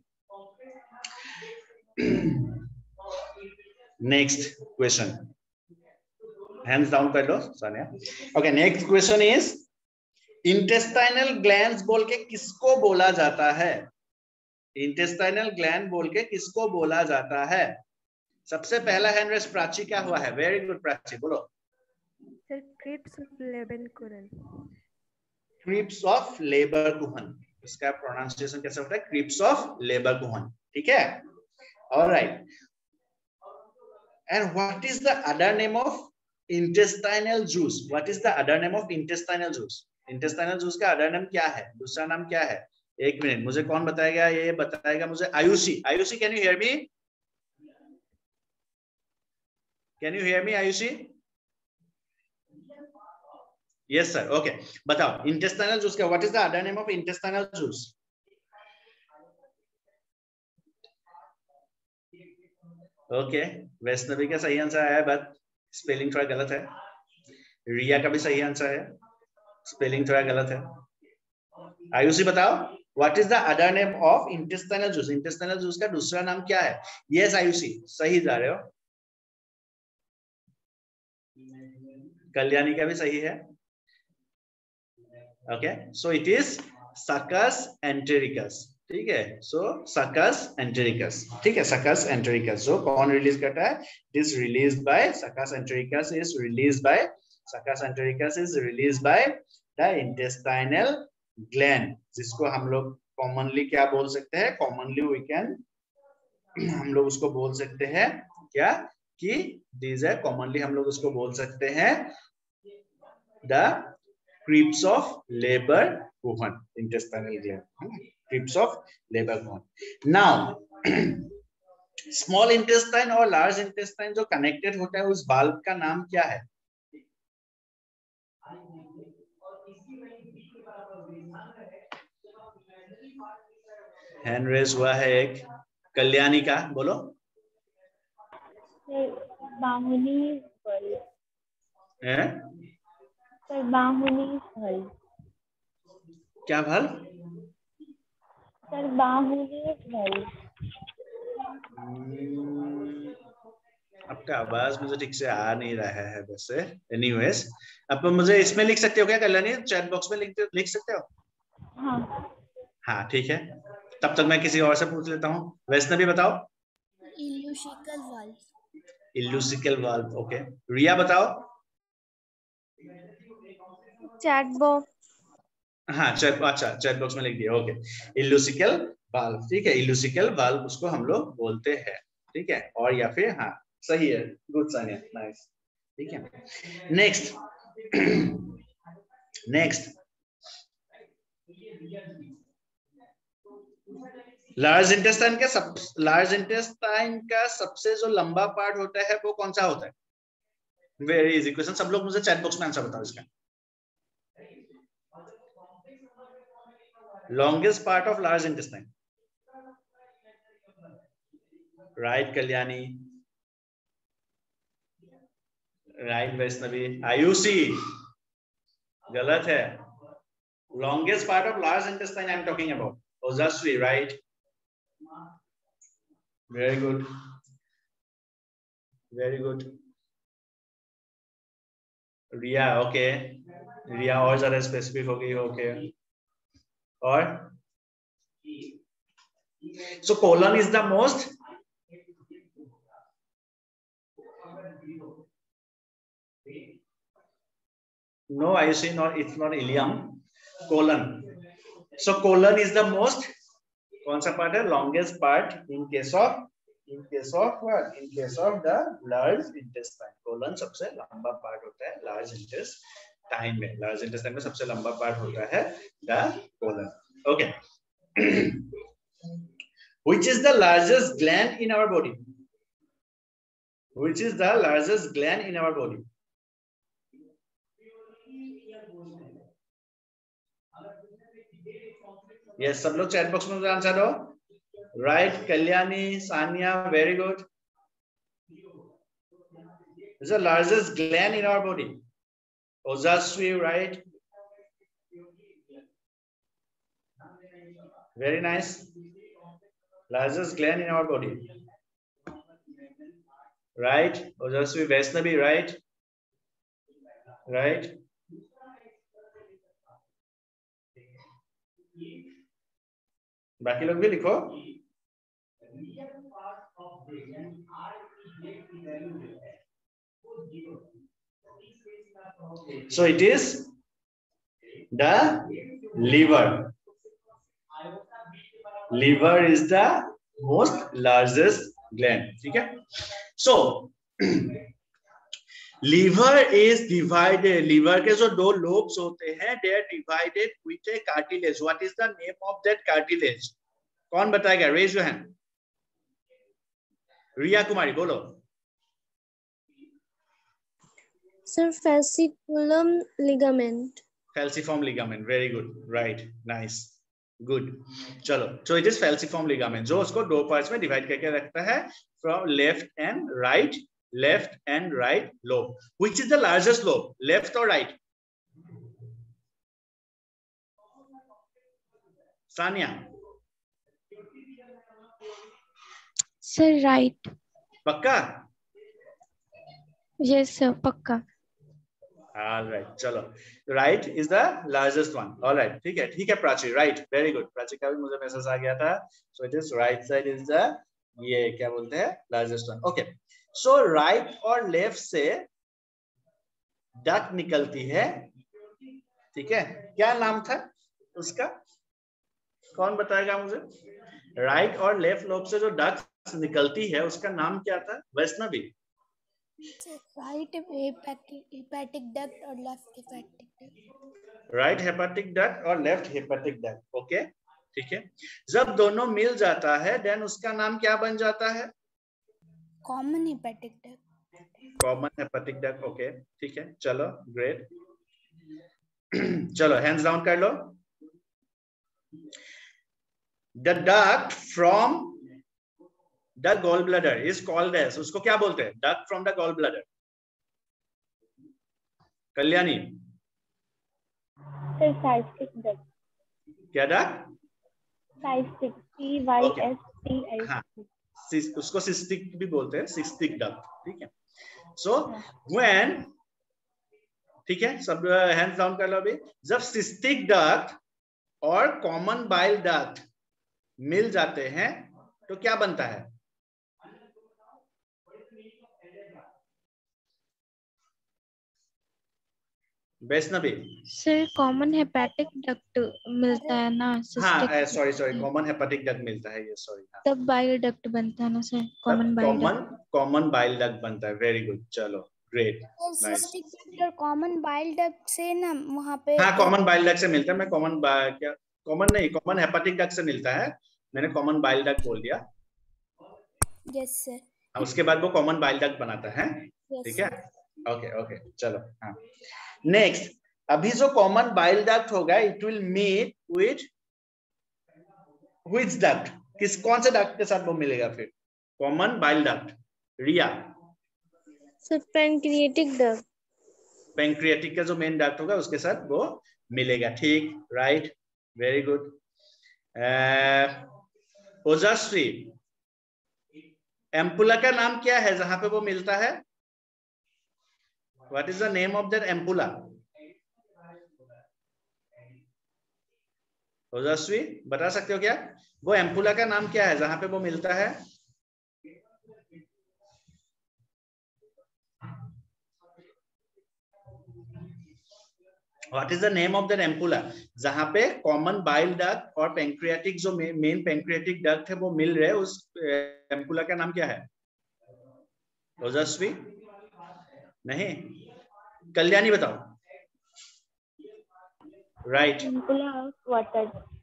Next question, hands down कर लो Sania. Okay, next question is intestinal glands बोल के किसको बोला जाता है? इंटेस्टाइनल ग्लैंड बोल के किसको बोला जाता है? सबसे पहला हैंड रेस प्राची क्या हुआ है? वेरी गुड प्राची, बोलो। Sir crypts of Lieberkuhn. Crypts of Lieberkuhn, इसका प्रोनाउंसिएशन कैसे होता है? क्रिप्स ऑफ लेबरकुहन, ठीक है। Alright, and what is the other name of intestinal juice? What is the other name of intestinal juice? Intestinal juice का other name क्या है? दूसरा नाम क्या है? एक मिनट, मुझे कौन बताएगा? ये बताएगा मुझे Ayushi. Ayushi, can you hear me? Can you hear me Ayushi? Yes sir, okay. बताओ इंटेस्टाइनल जूस का what is the other name of intestinal juice? Okay, Vaishnavi का सही आंसर आया, बट स्पेलिंग थोड़ा गलत है। रिया का भी सही आंसर है, स्पेलिंग थोड़ा गलत है। आयुषी बताओ, what is the other name of intestinal juice? Intestinal juice का दूसरा नाम क्या है? यस आयुषी, सही जा रहे हो। कल्याणी का भी सही है। Okay, so it is succus entericus, ठीक है। सो सकस एंटेरिकस, ठीक है, सकस एंटेरिकस। जो कौन रिलीज करता है? It is release by succus entericus, is release by succus entericus is release by the intestinal gland, जिसको हम लोग कॉमनली क्या बोल सकते हैं? कॉमनली वी कैन, हम लोग उसको बोल सकते हैं क्या? कि दीज है, कॉमनली हम लोग उसको बोल सकते हैं the crypts of Lieberkuhn, intestinal gland, crypts of Lieberkuhn. Now small intestine और लार्ज इंटेस्टाइन जो कनेक्टेड होता है, उस बाल्ब का नाम क्या है? हैंड रेज हुआ है एक, कल्याणी का, बोलो। बाहुली फल। सर बाहुली फल। क्या फल? सर बाहुली फल। आपका आवाज मुझे ठीक से आ नहीं रहा है वैसे। एनीवेज, आप मुझे इसमें लिख सकते हो क्या कल्याणी? चैट बॉक्स में लिख सकते हो? हाँ हाँ, ठीक है। तब तक मैं किसी और से पूछ लेता हूँ। वैष्णवी बताओ। Ileocecal valve. Ileocecal valve, okay. Riya बताओ। Chat box. हाँ, अच्छा, चैट बॉक्स में लिख दिया, ओके। इल्यूसिकल वाल्व, ठीक है, इल्यूसिकल वाल्व उसको हम लोग बोलते हैं, ठीक है। और या फिर हाँ, सही है, गुड सानिया, नाइस, ठीक है। नेक्स्ट नेक्स्ट, लार्ज इंटेस्टाइन का सबसे जो लंबा पार्ट होता है वो कौन सा होता है? वेरी इजी क्वेश्चन, सब लोग मुझे चैट बॉक्स में आंसर बताओ इसका। Longest part of large intestine, right Kalyani, right Vaishnavi. Ayushi, गलत है। Longest part of large intestine I am talking about. Ojaswi, right, very good, very good. Riya, okay, Riya और ज्यादा स्पेसिफिक हो गई, ओके। और so colon is the most, no I see, not, it's not ileum, colon. So colon is the most, कौन सा part है? Longest part in case of what? In case of the large intestine, colon सबसे लंबा part होता है large intestine में। Large intestine में सबसे लंबा पार्ट होता है the colon, okay. Which is the largest gland in our body? Which is the largest gland in our body? Yes, सब लोग चैट बॉक्स में मुझे आंसर दो। Right Kalyani, Sania, very good. It's the largest gland in our body. Ojaswi, right? Very nice. Largest gland in our body. Right? Ojaswi, Vaishnavi, right? Right? बाकी लोग भी लिखो। So it is the liver. Liver is the most largest gland. ठीक है? So liver is divided. Liver के जो दो lobes होते हैं, they are divided with a cartilage. What is the name of that cartilage? कौन बताएगा? Raise your hand. Riya Kumari बोलो। Sir, fasciculum ligament. Falciform ligament. Very good. Right. Nice. Good. चलो. So it is falciform ligament जो उसको दो parts में divide करके रखता है from left and right lobe. Which is the largest lobe? Left or right? Sania. Sir, right. पक्का? Yes, sir. Pakka. All right, चलो. Right is the largest one. All right, ठीक है Prachi. Right, very good. Prachi का भी मुझे message आ गया था. So it is right side is the ये क्या बोलते हैं largest one. Okay. So right और left से duct निकलती है. ठीक है. क्या नाम था उसका? कौन बताएगा मुझे? Right और left lobe से जो duct निकलती है उसका नाम क्या था? वैष्णवी. राइट हेपेटिक डक्ट और left hepatic duct. Right hepatic duct और लेफ्ट हेपेटिक डक्ट। ओके, ठीक है। जब दोनों मिल जाता है देन उसका नाम क्या बन जाता है? Common hepatic duct. Common hepatic duct. Okay, ठीक है, चलो ग्रेट। चलो हैंड्स डाउन कर लो। The duct from the gall bladder is called as, उसको क्या बोलते हैं? Duct from the gall bladder. Kalyani cystic duct. क्या डक्ट? Cystic, CYSTIC. हाँ, उसको सिस्टिक भी बोलते हैं, सिस्टिक डक्ट। ठीक है। सो व्हेन, ठीक है, सब हैंड्स डाउन कर लो अभी। जब सिस्टिक डक्ट और कॉमन बाइल डक्ट मिल जाते हैं तो क्या बनता है? Vaishnavi sir common hepatic duct मिलता है ना? हाँ, सॉरी कॉमन हेपेटिक डक्ट मिलता है, ये सॉरी। हाँ, तब बाइल डक्ट बनता है ना सर? कॉमन बाइल डक्ट बनता है। वेरी गुड, चलो ग्रेट, नाइस। सिस्टिक डक्ट और कॉमन बाइल डक्ट से ना वहां पे, हाँ, कॉमन बाइल डक्ट से मिलता है। मैं कॉमन हेपेटिक डक्ट से मिलता है, मैंने कॉमन बाइल डक्ट बोल दिया। Yes sir. उसके बाद वो कॉमन बाइल डक्ट बनाता है। ठीक है, ओके, चलो। हाँ, नेक्स्ट, अभी जो कॉमन बाइल डक्ट होगा it will meet with which duct? कौन से डक्ट के साथ वो मिलेगा फिर? Common bile duct. Riya sir pancreatic duct. Pancreatic का जो मेन डक्ट होगा उसके साथ वो मिलेगा। ठीक, right, very good. Ojaswi, ampulla का नाम क्या है जहां पे वो मिलता है? What is the name of that ampulla? ओजस्वी बता सकते हो क्या? वो एम्पुला का नाम क्या है जहां पे वो मिलता है? What is the name of that ampulla? जहां पे कॉमन बाइल डक्ट और पैंक्रियाटिक जो मेन पैंक्रियाटिक डक्ट है वो मिल रहे हैं, उस एम्पुला का नाम क्या है? ओजस्वी नहीं, कल्याणी बताओ। Right, Ampulla of water.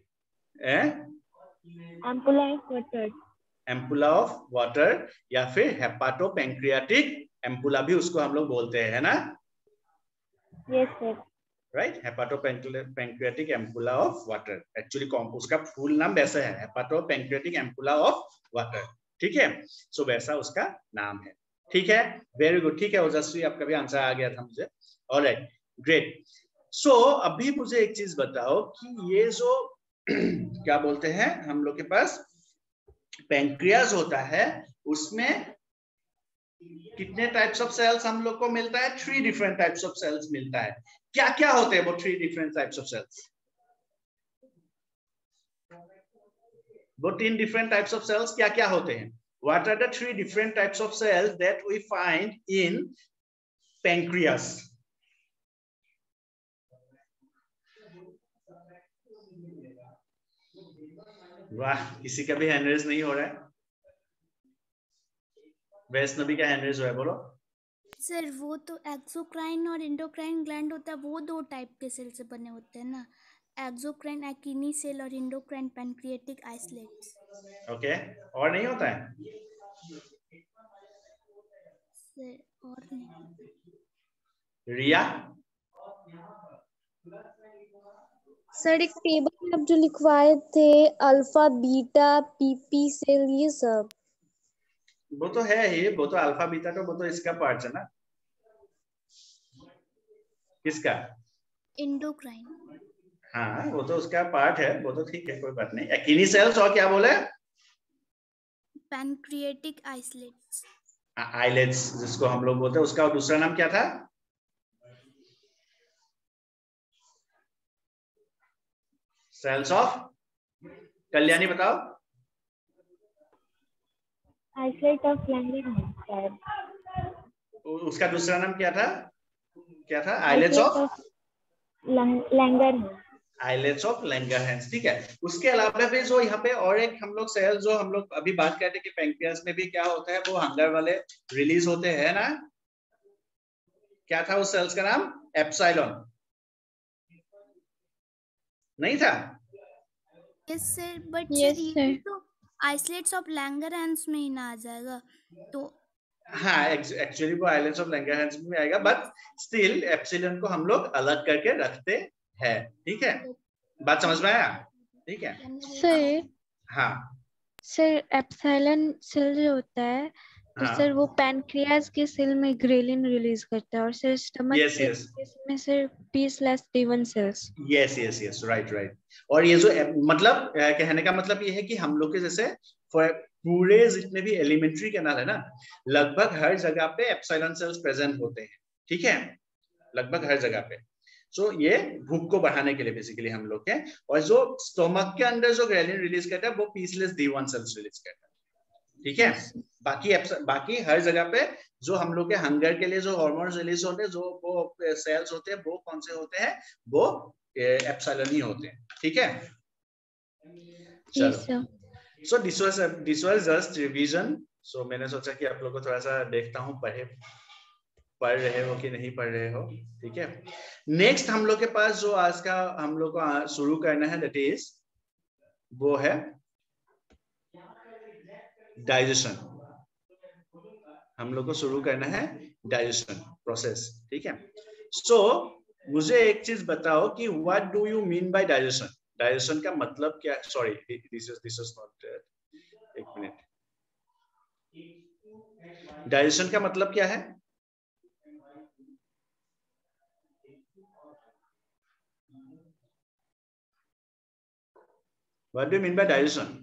Ampulla of water. Ampulla of Vater या फिर हेपाटोपैंक्रियाटिक एम्पुला भी उसको हम लोग बोलते हैं, है ना? Yes sir. Right, hepatopancreatic ampulla of Vater. Actually उसका फुल नाम वैसा है, हेपाटोपैंक्रियाटिक एम्पुला ऑफ वाटर। ठीक है, सो वैसा उसका नाम है। ठीक है, वेरी गुड। ठीक है ओजस्वी, आपका भी आंसर आ गया था मुझे। Alright, great. सो अभी मुझे एक चीज बताओ कि ये जो क्या बोलते हैं हम लोग के पास पैंक्रियाज होता है, उसमें कितने टाइप्स ऑफ सेल्स हम लोग को मिलता है? 3 डिफरेंट टाइप्स ऑफ सेल्स मिलता है। क्या क्या होते हैं वो 3 डिफरेंट टाइप्स ऑफ सेल्स? वो 3 डिफरेंट टाइप्स ऑफ सेल्स क्या क्या होते हैं? What are the 3 different types of cells that we find in pancreas? वाह, किसी का भी हैंड रेज नहीं हो रहा है। वैष्णवी का हैंड रेज हो है, बोलो। सर वो तो एक्सोक्राइन और एंडोक्राइन ग्लैंड होता है, वो 2 टाइप के सेल से बने होते हैं ना, एक्सोक्राइन अकिनी सेल और एंडोक्राइन पैनक्रियाटिक आइसलेट्स। ओके, और नहीं होता है सर? और नहीं। रिया? सर एक टेबल में आप जो लिखवाए थे, अल्फा बीटा पीपी सेल, ये सब वो तो है ही, वो तो अल्फा बीटा तो वो तो इसका पार्ट है ना। किसका? एंडोक्राइन। हाँ, वो तो उसका पार्ट है, वो तो ठीक है, कोई बात नहीं। अकिनी सेल्स और क्या बोले? Pancreatic islets. आइलेट्स जिसको हम लोग बोलते हैं, उसका दूसरा नाम क्या था? सेल्स ऑफ, कल्याणी बताओ। Islet of Langer. उसका दूसरा नाम क्या था? क्या था? Islets of Langer. Islets of Langerhans, ठीक है। उसके अलावा भी जो यहाँ पे और एक हम लोग सेल जो हम लोग अभी बात करते हैं कि पैंक्रियास में भी क्या होता है, वो हंगर वाले रिलीज होते हैं ना। क्या था उस सेल्स का नाम? एप्सिलॉन नहीं था? Yes sir, but Yes, sir ये sir. तो आइसलेट्स ऑफ लैंगरहैंस में ही ना आ जाएगा तो। हाँ, एक्चुअली वो आइलेट्स ऑफ लैंगरहैंस में आएगा, बट स्टिल एप्सिलॉन को हम लोग अलग करके रखते हैं, ठीक है। बात समझ में आया? ठीक है सर हाँ सर एप्सिलॉन सेल जो होता है तो हाँ सर वो पैनक्रियाज के सेल में ग्रेलिन रिलीज करता है, और सर स्टमक यस के यस केस में sir P/D1 cells. Yes yes yes, right right. और ये जो मतलब कहने का मतलब ये है कि हम लोग के जैसे पूरे जितने भी एलिमेंट्री कैनाल है ना, लगभग हर जगह पे एप्सिलॉन सेल्स प्रेजेंट होते हैं, ठीक है, लगभग हर जगह पे। सो ये भूख को बढ़ाने के लिए बेसिकली हम लोग के, और जो स्टोमक के अंदर जो ग्रेलिन रिलीज करता है वो P/D1 सेल्स रिलीज करता है, ठीक है। बाकी हर जगह पे जो हम लोग के हंगर के लिए जो हार्मोन्स रिलीज होते हैं, जो वो सेल्स होते हैं, वो कौन से होते हैं? वो एप्सिलॉन ही होते हैं, ठीक है। चलो, so this was just revision. So मैंने सोचा कि आप लोग को थोड़ा सा देखता हूँ पढ़ रहे हो कि नहीं पढ़ रहे हो, ठीक है। नेक्स्ट हम लोग के पास जो आज का हम लोग को शुरू करना है, दैट इज वो है डाइजेशन। हम लोग को शुरू करना है डाइजेशन प्रोसेस, ठीक है। सो मुझे एक चीज बताओ कि what do you mean by digestion? Digestion का मतलब क्या? सॉरी, दिस इज नॉट, एक मिनट। डाइजेशन का मतलब क्या है? What do you mean by digestion?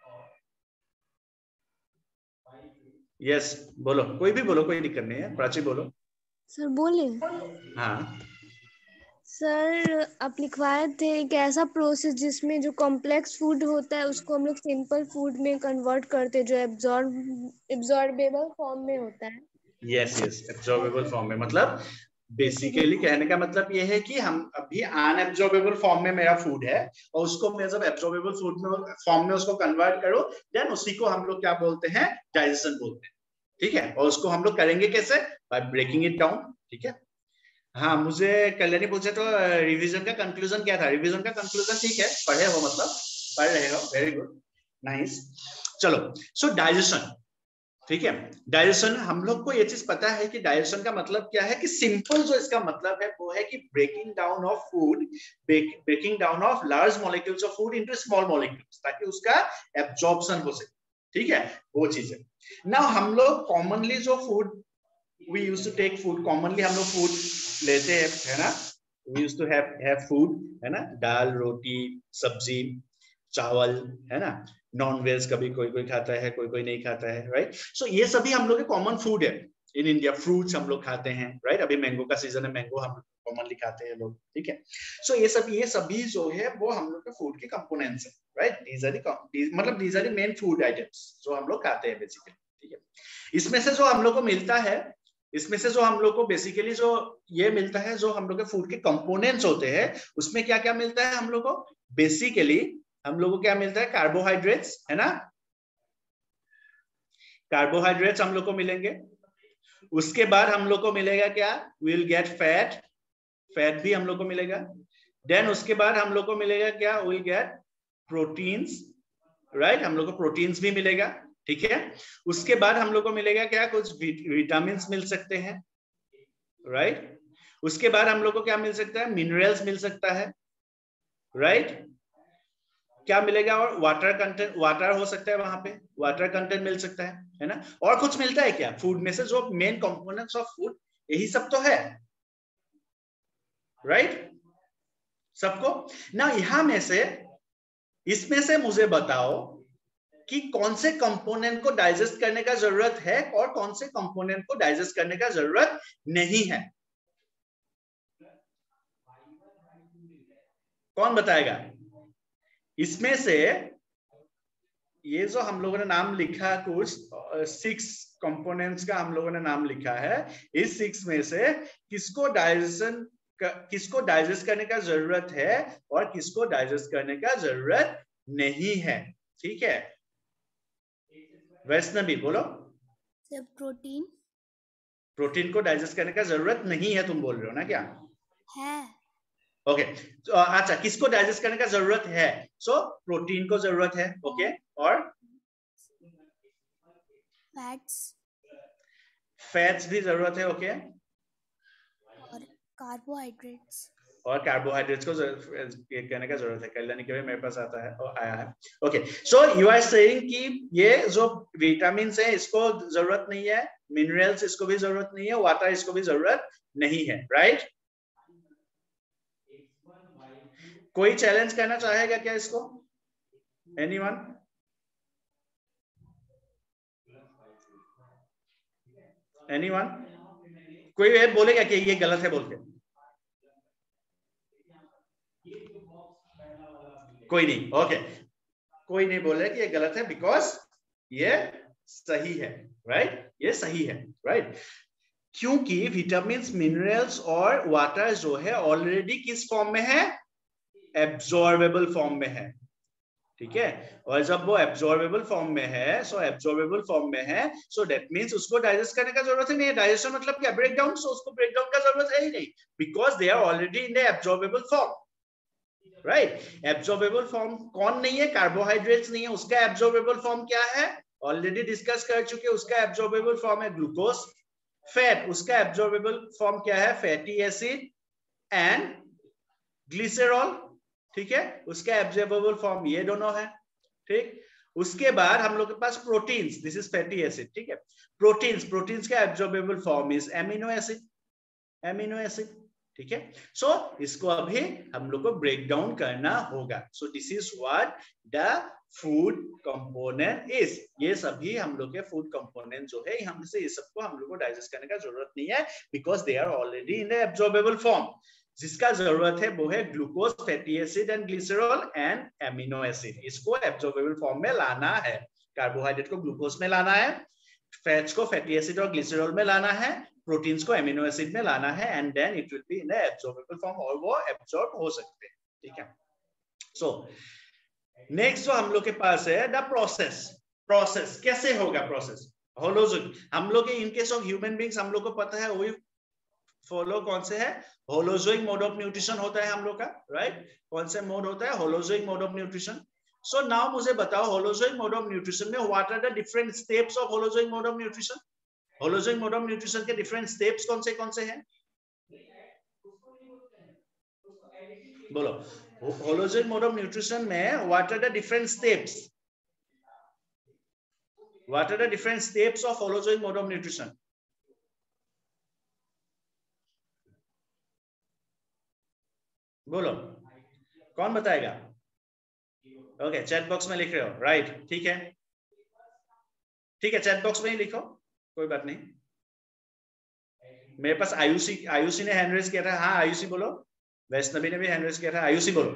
Yes, बोलो, कोई भी बोलो, कोई दिक्कत नहीं है। प्राची बोलो। सर बोले। हाँ सर आप लिखवाए थे एक ऐसा प्रोसेस जिसमें जो कॉम्प्लेक्स फूड होता है उसको हम लोग सिंपल फूड में कन्वर्ट करते हैं, जो एब्जॉर्बेबल फॉर्म में होता है। यस यस, एब्जॉर्बेबल फॉर्म में, मतलब बेसिकली कहने का मतलब ये है कि हम अभी अनएब्जॉर्बेबल फॉर्म में मेरा फूड है, और उसको मैं जब एब्जॉर्बेबल फूड में फॉर्म में उसको कन्वर्ट करो, देन उसी को हम लोग क्या बोलते हैं? डाइजेशन बोलते हैं, ठीक है। और उसको हम लोग करेंगे कैसे? बाय ब्रेकिंग इट डाउन, ठीक है। हाँ, मुझे कल्याणी पूछे तो रिवीजन का कंक्लूजन क्या था? रिवीजन का कंक्लूजन ठीक है, पढ़े हो, मतलब पढ़ रहे हो, वेरी गुड, नाइस। चलो, सो डाइजेशन, ठीक है। डाइजेशन, हम लोग को ये चीज पता है कि डाइजेशन का मतलब क्या है, कि सिंपल जो इसका मतलब है वो है कि breaking down of food, breaking down of large molecules of food into small molecules, ताकि उसका एब्जॉर्प्शन हो सके, ठीक है, वो चीज है। नाउ हम लोग कॉमनली जो food we used to take food, commonly हम लोग फूड लेते हैं, है ना। we used to have food, है ना, दाल, रोटी, सब्जी, चावल, है ना। नॉन वेज कभी कोई कोई खाता है, कोई कोई नहीं खाता है, राइट। सो ये सभी हम लोग के कॉमन फूड है, इन इंडिया फ्रूट्स हम लोग खाते हैं, राइट? अभी मैंगो का सीजन है, मैंगो हम कॉमनली खाते हैं लोग, ठीक है? सो ये सभी जो है वो हम लोग के फूड के कंपोनेंट्स है, right? These are the main food items जो हम लोग खाते हैं बेसिकली, ठीक है? इसमें से जो हम लोग को मिलता है, इसमें से जो हम लोग को बेसिकली जो ये मिलता है, जो हम लोग के फूड के कंपोनेंट्स होते हैं, उसमें क्या क्या मिलता है हम लोग को? बेसिकली हम लोग को क्या मिलता है? कार्बोहाइड्रेट्स, है ना? कार्बोहाइड्रेट्स हम लोग को मिलेंगे। उसके बाद हम लोग को मिलेगा क्या? विल गेट फैट, फैट भी हम लोग को मिलेगा। देन उसके बाद हम लोग को मिलेगा क्या? Will get proteins, right? हम लोग को प्रोटीन्स भी मिलेगा, ठीक है? उसके बाद हम लोग को मिलेगा क्या? कुछ विटामिन मिल सकते हैं, राइट? उसके बाद हम लोग को क्या मिल सकता है? मिनरल्स मिल सकता है, राइट? क्या मिलेगा? और वाटर कंटेंट, वाटर हो सकता है वहां पे, वाटर कंटेंट मिल सकता है ना? और कुछ मिलता है क्या फूड में से? जो मेन कंपोनेंट्स ऑफ फूड यही सब तो है, राइट? सबको ना यहां में से, इसमें से मुझे बताओ कि कौन से कंपोनेंट को डाइजेस्ट करने का जरूरत है और कौन से कंपोनेंट को डाइजेस्ट करने का जरूरत नहीं है। कौन बताएगा? इसमें से ये जो हम लोगों ने नाम लिखा, कुछ 6 कंपोनेंट्स का हम लोगों ने नाम लिखा है, इस 6 में से किसको डाइजेस्ट करने का जरूरत है और किसको डाइजेस्ट करने का जरूरत नहीं है, ठीक है? वैष्णवी बोलो। सब प्रोटीन। प्रोटीन को डाइजेस्ट करने का जरूरत नहीं है तुम बोल रहे हो ना? क्या है? ओके, अच्छा, किसको डाइजेस्ट करने का जरूरत है? सो प्रोटीन को जरूरत है, ओके? और फैट्स भी जरूरत है, ओके? और कार्बोहाइड्रेट्स, और कार्बोहाइड्रेट्स को करने का जरूरत है। कल्याणी के भी मेरे पास आता है और आया है, okay? So you are saying कि ये जो विटामिन है इसको जरूरत नहीं है, मिनरल्स इसको भी जरूरत नहीं है, वाटर इसको भी जरूरत नहीं है, राइट? कोई चैलेंज करना चाहेगा क्या इसको? एनीवन? एनीवन? कोई बोलेगा कि ये गलत है बोल के? कोई नहीं, ओके? कोई नहीं बोले कि ये गलत है, बिकॉज ये सही है, राइट? ये सही है, राइट? क्योंकि विटामिन, मिनरल्स और वाटर जो है ऑलरेडी किस फॉर्म में है? एब्जॉर्बेबल फॉर्म में है, ठीक है? और जब वो एब्जॉर्बेबल फॉर्म में है, सो दैट मींस उसको डाइजेस्ट करने का जरूरत ही नहीं है। डाइजेशन मतलब क्या? Break down. सो उसको ब्रेक डाउन का जरूरत है ही नहीं, because they are already in the absorbable form, right? Absorbable form कौन नहीं है? कार्बोहाइड्रेट्स नहीं है। उसका एब्जॉर्बेबल फॉर्म क्या है? ऑलरेडी डिस्कस कर चुके। उसका एब्जॉर्बेबल फॉर्म है ग्लूकोज। फैट, उसका एब्जॉर्बेबल फॉर्म क्या है? फैटी एसिड एंड ग्लिसरॉल, ठीक है? उसका एब्जॉर्बेबल फॉर्म ये दोनों है, ठीक? उसके बाद हम लोग के पास proteins, this is fatty acid, ठीक है? प्रोटीन्स का absorbable form is amino acid, ठीक है? सो इसको अभी हम लोग को ब्रेक डाउन करना होगा। So this is what the food component is. ये सभी हम लोग के फूड कंपोनेंट जो है, हम से ये सबको हम लोग को डाइजेस्ट करने का जरूरत नहीं है, because they are already in the absorbable form. जिसका जरूरत है वो है glucose, fatty acid and glycerol and amino acid. इसको एब्जॉर्बेबल फॉर्म में लाना है। कार्बोहाइड्रेट को ग्लूकोज में लाना है, फैट्स को फैटी एसिड और ग्लिसरॉल में लाना है, प्रोटीन्स को एमिनो एसिड में लाना है, and then it will be in the absorbable form, और वो एब्जॉर्ब हो सकते हैं, ठीक है? सो नेक्स्ट जो हम लोग के पास है द प्रोसेस कैसे होगा? Process holozoic. हम लोग in case of human beings हम लोग को पता है वही फॉलो कौन से है? होलोजोइक मोड ऑफ न्यूट्रिशन होता है हम लोग का, राइट? कौन से मोड होता है? Holozoic mode of nutrition. So now मुझे बताओ, होलोजोइक मोड ऑफ न्यूट्रिशन में what are the different steps of holozoic mode of nutrition? Holozoic mode of nutrition के डिफरेंट स्टेप्स कौन से हैं? बोलो। होलोजोइक मोड ऑफ न्यूट्रिशन में what are the different steps? What are the different steps of holozoic mode of nutrition? बोलो, कौन बताएगा? Okay, chat box में लिख रहे हो, राइट? ठीक है, चैट बॉक्स में ही लिखो, कोई बात नहीं। मेरे पास आयुषी ने हैंड रेज किया था। हाँ आयुषी बोलो। वैष्णवी ने भी हैंड रेज किया था। आयुषी बोलो।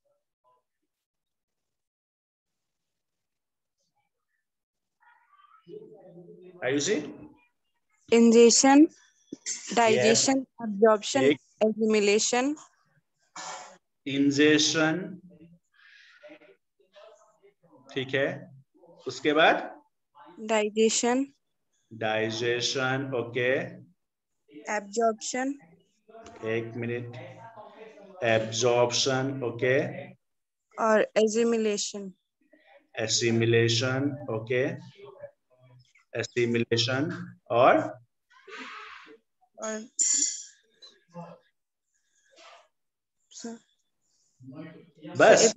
Ayushi. Ingestion, digestion, absorption, assimilation. Ingestion, ठीक है, उसके बाद डाइजेशन, डाइजेशन, ओके, एब्जॉर्प्शन, एक मिनट, एब्जॉर्प्शन, ओके, और एसिमिलेशन। एसिमिलेशन, ओके, एसिमिलेशन, और बस।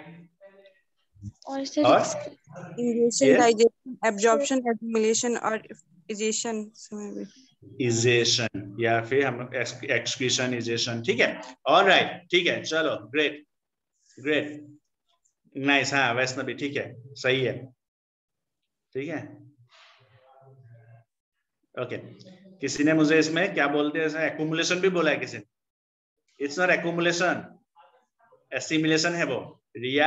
और sir ingestion, digestion, absorption, assimilation और इजेशन। इजेशन या फिर हम एक्सक्रीशन, इजेशन, ठीक है। ऑलराइट, ठीक है, चलो, ग्रेट ग्रेट, नाइस। हाँ वैष्णवी, ठीक है, सही है, ठीक है, ओके। किसी ने मुझे इसमें क्या बोलते हैं, एक्यूमुलेशन भी बोला है किसी ने। इट्स नॉट एक्यूमुलेशन, एसिमिलेशन है वो, रिया।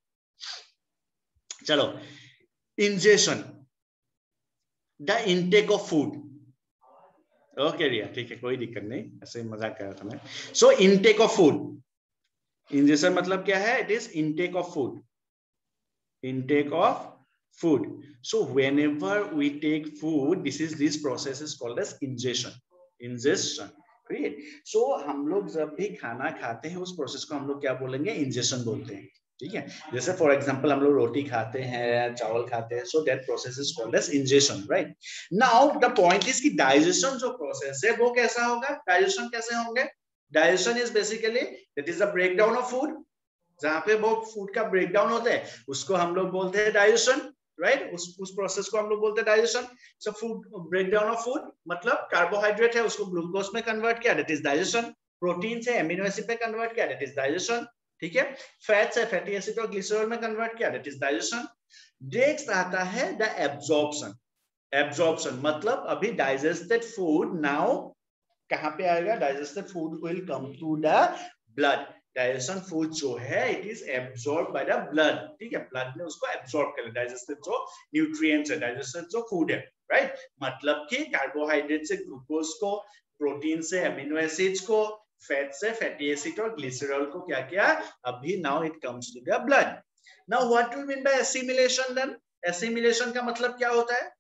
चलो, ingestion, the intake of food. Okay Riya, ठीक है, कोई दिक्कत नहीं, ऐसे मजाक कर रहा था मैं। So intake of food, ingestion मतलब क्या है? It is intake of food, intake of food. So whenever we take food, this process is called as ingestion. Ingestion, right? So हम लोग जब भी खाना खाते हैं उस प्रोसेस को हम लोग क्या बोलेंगे? इंजेशन बोलते हैं, ठीक है। जैसे फॉर एग्जांपल हम लोग रोटी खाते हैं, चावल खाते हैं, so that process is called as ingestion, right? Now the point is कि डाइजेशन जो प्रोसेस है वो कैसा होगा? डाइजेशन कैसे होंगे? Digestion is basically that is the breakdown of food. जहाँ पे वो फूड का ब्रेकडाउन होता है उसको हम लोग बोलते हैं डाइजेशन, राइट? उस प्रोसेस को हम लोग बोलते हैं digestion. So food breakdown of food मतलब कार्बोहाइड्रेट है उसको ग्लूकोज में कन्वर्ट किया, दैट इज डाइजेशन। प्रोटीन से एमिनो एसिड पे कन्वर्ट किया, दैट इज डाइजेशन, ठीक है। फैट से फैटी एसिड और ग्लिसरॉल में कन्वर्ट किया, दैट इज डाइजेशन। नेक्स्ट आता है द एब्जॉर्प्शन। एब्जॉर्प्शन मतलब अभी डाइजेस्टेड फूड नाउ कहाँ पे आएगा? Digested food will come to the blood. Digestion food जो है it is absorb by the blood, ठीक है, ब्लड ने उसको एब्सॉर्ब कर लिया। डाइजेस्टेड जो न्यूट्रिएंट्स है, डाइजेस्टेड जो फूड है, राइट? मतलब कि कार्बोहाइड्रेट से ग्लूकोज को, प्रोटीन से एमिनो एसिड्स को, फैट से फैटी एसिड और ग्लिसरॉल को क्या किया? अभी now it comes to the blood. Now what do we mean by assimilation then? Assimilation का मतलब क्या होता है?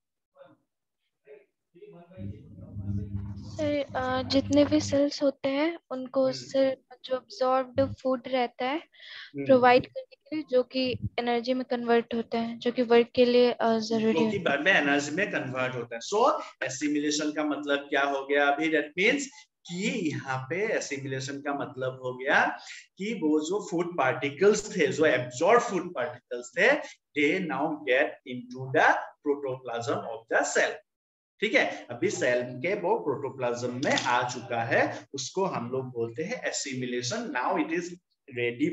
सर जितने भी सेल्स होते हैं उनको सर जो अब्सॉर्ब्ड फूड रहता है प्रोवाइड करने के लिए, जो कि एनर्जी में कन्वर्ट होता है, जो कि वर्क के लिए जरूरी है, बाद में एनर्जी में कन्वर्ट होता है। सो एसिमिलेशन का मतलब क्या हो गया अभी? दैट मींस कि यहाँ पे एसिमिलेशन का मतलब हो गया कि वो जो फूड पार्टिकल्स थे, जो एब्सॉर्ब फूड पार्टिकल्स थे, they now get into the protoplasm of the cell, ठीक है। अभी सेल के वो प्रोटोप्लाज्म में आ चुका है, उसको हम लोग बोलते हैं assimilation. Now it is ready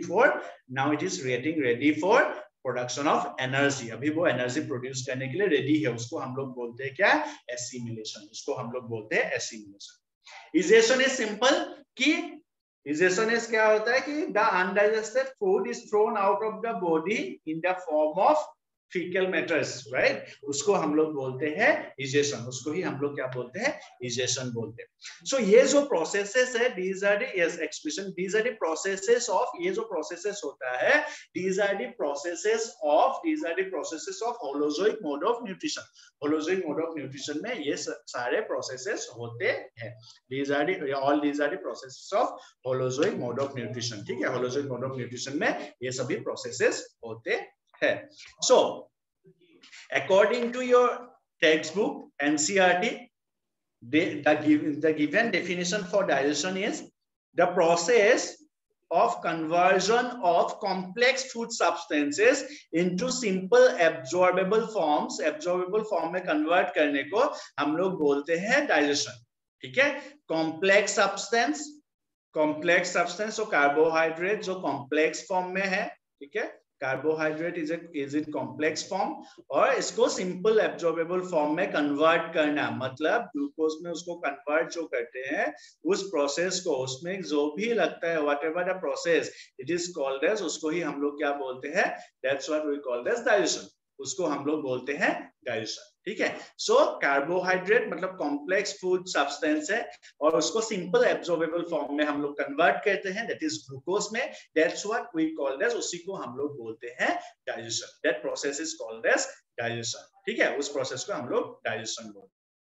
for production of energy. अभी वो एनर्जी प्रोड्यूस करने के लिए रेडी है, उसको हम लोग बोलते हैं क्या? एसिमिलेशन। उसको हम लोग बोलते हैं एसिमिलेशन। इजेशन इज सिंपल कि इजेशन इज क्या होता है कि the undigested food is thrown out of the body in the form of faecal matters, right? उसको हम लोग बोलते हैं इजेशन। उसको ही हम लोग क्या बोलते हैं? इजेशन बोलते हैं। सो ये जो प्रोसेसेस है, these are the processes of, ये जो प्रोसेसेस होता है, these are the processes of holozoic mode of nutrition. Holozoic mode of nutrition में ये सारे प्रोसेसेस होते हैं। these are the processes of holozoic mode of nutrition, ठीक है। holozoic mode of nutrition में ये सभी प्रोसेसेस होते है। So, according to your textbook NCERT, the given definition for digestion is the process of conversion of complex food substances into simple absorbable forms. Absorbable form में convert करने को हम लोग बोलते हैं digestion, ठीक है। complex substance, so carbohydrate जो complex form में है, ठीक है, carbohydrate is in complex form, और इसको सिंपल एब्जॉर्बेबल फॉर्म में कन्वर्ट करना, मतलब ग्लूकोज में उसको कन्वर्ट जो करते हैं उस प्रोसेस को, उसमें जो भी लगता है whatever the process it is called as, उसको ही हम लोग क्या बोलते हैं, that's what we called as digestion, उसको हम लोग बोलते हैं डाइजेशन। ठीक है, सो कार्बोहाइड्रेट मतलब कॉम्प्लेक्स फूड सब्सटेंस है और उसको सिंपल एब्जॉर्बेबल फॉर्म में हम लोग कन्वर्ट करते हैं, दैट इज ग्लूकोज में, that's what we called as, उसी को हम लोग बोलते हैं digestion, that process is called as digestion. ठीक है, उस प्रोसेस को हम लोग डाइजेशन बोलते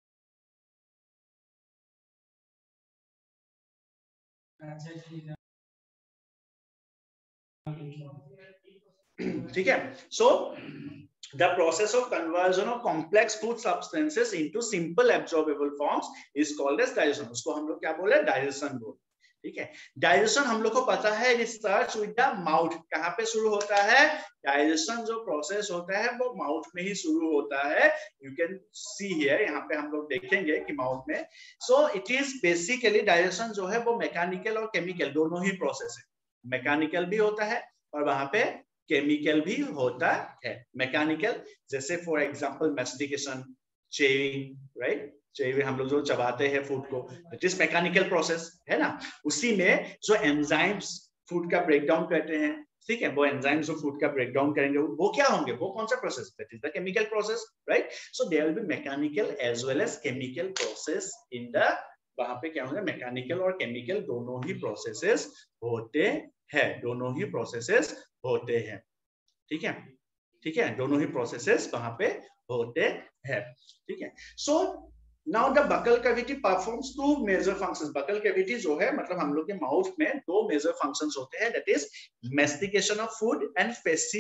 हैं। ठीक है, सो the process of conversion of complex food substances into simple absorbable forms is called as digestion, उसको हम लोग क्या बोले, डाइजेशन बोले। ठीक है, डाइजेशन हम लोग को पता है it starts with the mouth, कहाँ पे शुरू होता है, डाइजेशन जो प्रोसेस होता है वो माउथ में ही शुरू होता है, you can see here, यहाँ पे हम लोग देखेंगे कि माउथ में, so it is basically digestion जो है वो मैकेनिकल और केमिकल दोनों ही प्रोसेस है, मैकेनिकल भी होता है और वहां पे केमिकल भी होता है। मैकेनिकल जैसे for example mastication, chewing, right, chewing हम लोग जो चबाते हैं फूड को, इट इज मैकेनिकल प्रोसेस है ना, उसी में जो एंजाइम्स फूड का ब्रेक डाउन करते हैं, ठीक है, वो एंजाइम्स जो फूड का ब्रेक डाउन करेंगे वो क्या होंगे, वो कौन सा process, that is the chemical process, right. So there will be mechanical as well as chemical process in the, वहां पे क्या होगा, मैकेनिकल और केमिकल दोनों ही प्रोसेसेस होते हैं, दोनों ही प्रोसेसेस होते हैं। ठीक है, ठीक है, दोनों ही प्रोसेसेस वहां पे होते हैं। ठीक है, so now the buccal cavity performs two major functions, buccal cavity जो है मतलब हम लोग के माउथ में दो मेजर फंक्शंस होते हैं, that is mastication of food and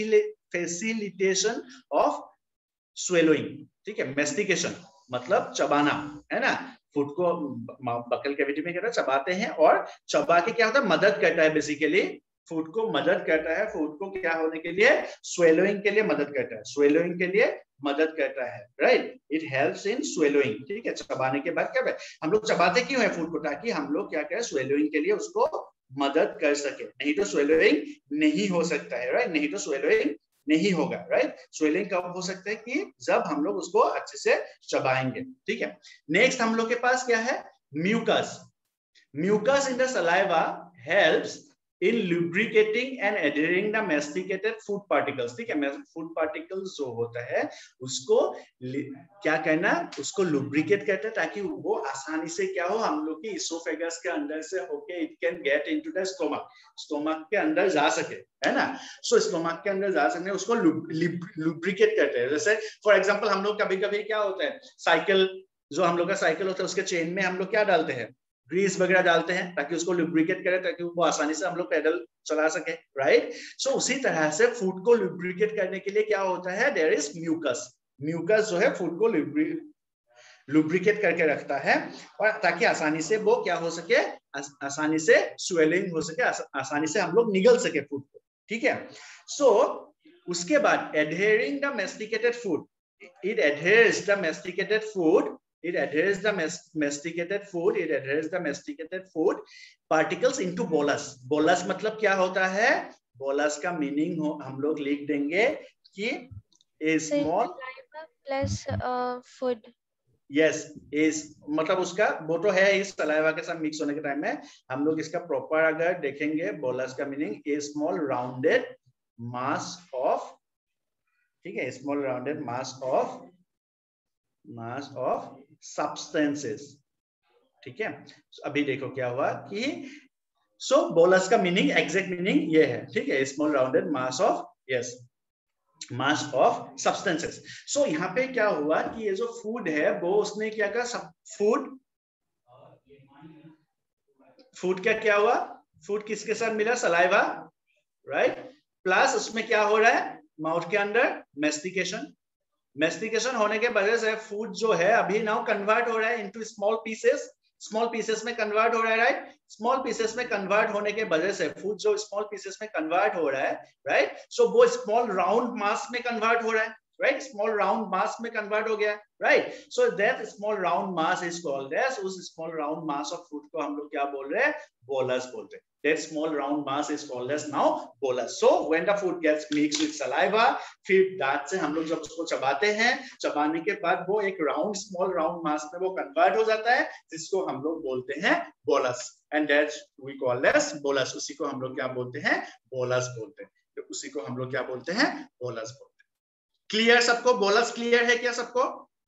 facilitation of swallowing. ठीक है, मैस्टिकेशन मतलब चबाना है ना, फूड को बकल कैविटी में क्या होता है, चबाते हैं और चबा के क्या होता है, मदद करता है, बेसिकली फूड को मदद करता है, फूड को क्या होने के लिए, स्वेलोइंग के लिए मदद करता है, स्वेलोइंग के लिए मदद करता है, right, it helps in swallowing. ठीक है, चबाने के बाद क्या है, हम लोग चबाते क्यों है फूड को, ताकि हम लोग क्या करें, स्वेलोइंग के लिए उसको मदद कर सके, नहीं तो स्वेलोइंग नहीं हो सकता है, राइट, नहीं तो स्वेलोइंग नहीं होगा, राइट। स्वेलिंग कब हो सकता है, कि जब हम लोग उसको अच्छे से चबाएंगे। ठीक है, नेक्स्ट हम लोग के पास क्या है, mucus. Mucus in the saliva helps in lubricating and adhering the masticated food particles। ठीक है, फूड पार्टिकल्स जो होता है उसको क्या करना, उसको लुब्रिकेट करता है ताकि वो आसानी से क्या हो, हम लोग की इसोफेगस के अंदर से होके it can get into the stomach, stomach के अंदर जा सके, है ना। सो स्टोमक के अंदर जा सकते, उसको लुब्रिकेट करते हैं। जैसे फॉर एग्जांपल हम लोग कभी कभी क्या होता है, साइकिल जो हम लोग का साइकिल होता है उसके चेन में हम लोग क्या डालते हैं, ग्रीस वगैरह डालते हैं ताकि उसको लुब्रिकेट करे, ताकि वो आसानी से हम लोग पैडल चला सके, राइट। सो उसी तरह से फूड को लुब्रिकेट करने के लिए क्या होता है, देयर इज म्यूकस। म्यूकस जो है फूड को लुब्रिकेट करके रखता है और ताकि आसानी से वो क्या हो सके, आसानी से स्वेलिंग हो सके, आसानी से हम लोग निगल सके फूड को। ठीक है, सो उसके बाद adhering the masticated food, it adheres the masticated food, it adheres the masticated food particles into bolus। bolus मतलब क्या होता है, bolus का मीनिंग हम लोग लिख देंगे कि a small plus food। yes, is मतलब उसका वो तो है इस सलाइवा के साथ मिक्स होने के टाइम में, हम लोग इसका प्रॉपर अगर देखेंगे bolus का meaning a small rounded mass of, ठीक है, small rounded mass of substances। ठीक है, अभी देखो क्या हुआ कि सो बोलस का मीनिंग, एग्जैक्ट मीनिंग ये है, ठीक है, small rounded mass of, yes, mass of substances. So यहाँ पे क्या हुआ कि ये जो फूड है वो उसने क्या कहा, फूड क्या हुआ, फूड किसके साथ मिला, सलाइवा, राइट, प्लस उसमें क्या हो रहा है, माउथ के अंदर मैस्टिकेशन होने के वजह से फूड जो है अभी नाउ कन्वर्ट हो रहा है इनटू स्मॉल पीसेस में कन्वर्ट हो रहा है, राइट। स्मॉल पीसेस में कन्वर्ट होने के वजह से फूड जो स्मॉल पीसेस में कन्वर्ट हो रहा है, राइट, सो वो स्मॉल राउंड मास में कन्वर्ट हो रहा है, राइट, स्मॉल राउंड मास में कन्वर्ट हो गया, right. So that small round mass is called as, उस small round mass of food को हम लोग क्या बोल रहे हैं, बोलस बोलते हैं। That small round mass is called as now bolus. So when the food gets mixed with saliva, फिर दांत से हम लोग जब उसको चबाते हैं, चबाने के बाद वो एक राउंड स्मॉल राउंड मास में वो कन्वर्ट हो जाता है, जिसको हम लोग बोलते हैं bolus, and that we call as bolus. उसी को हम लोग क्या बोलते हैं, बोलस बोलते हैं। तो उसी को हम लोग क्या बोलते हैं, बोलस बोलते हैं। क्लियर सबको, बोलस क्लियर है क्या सबको?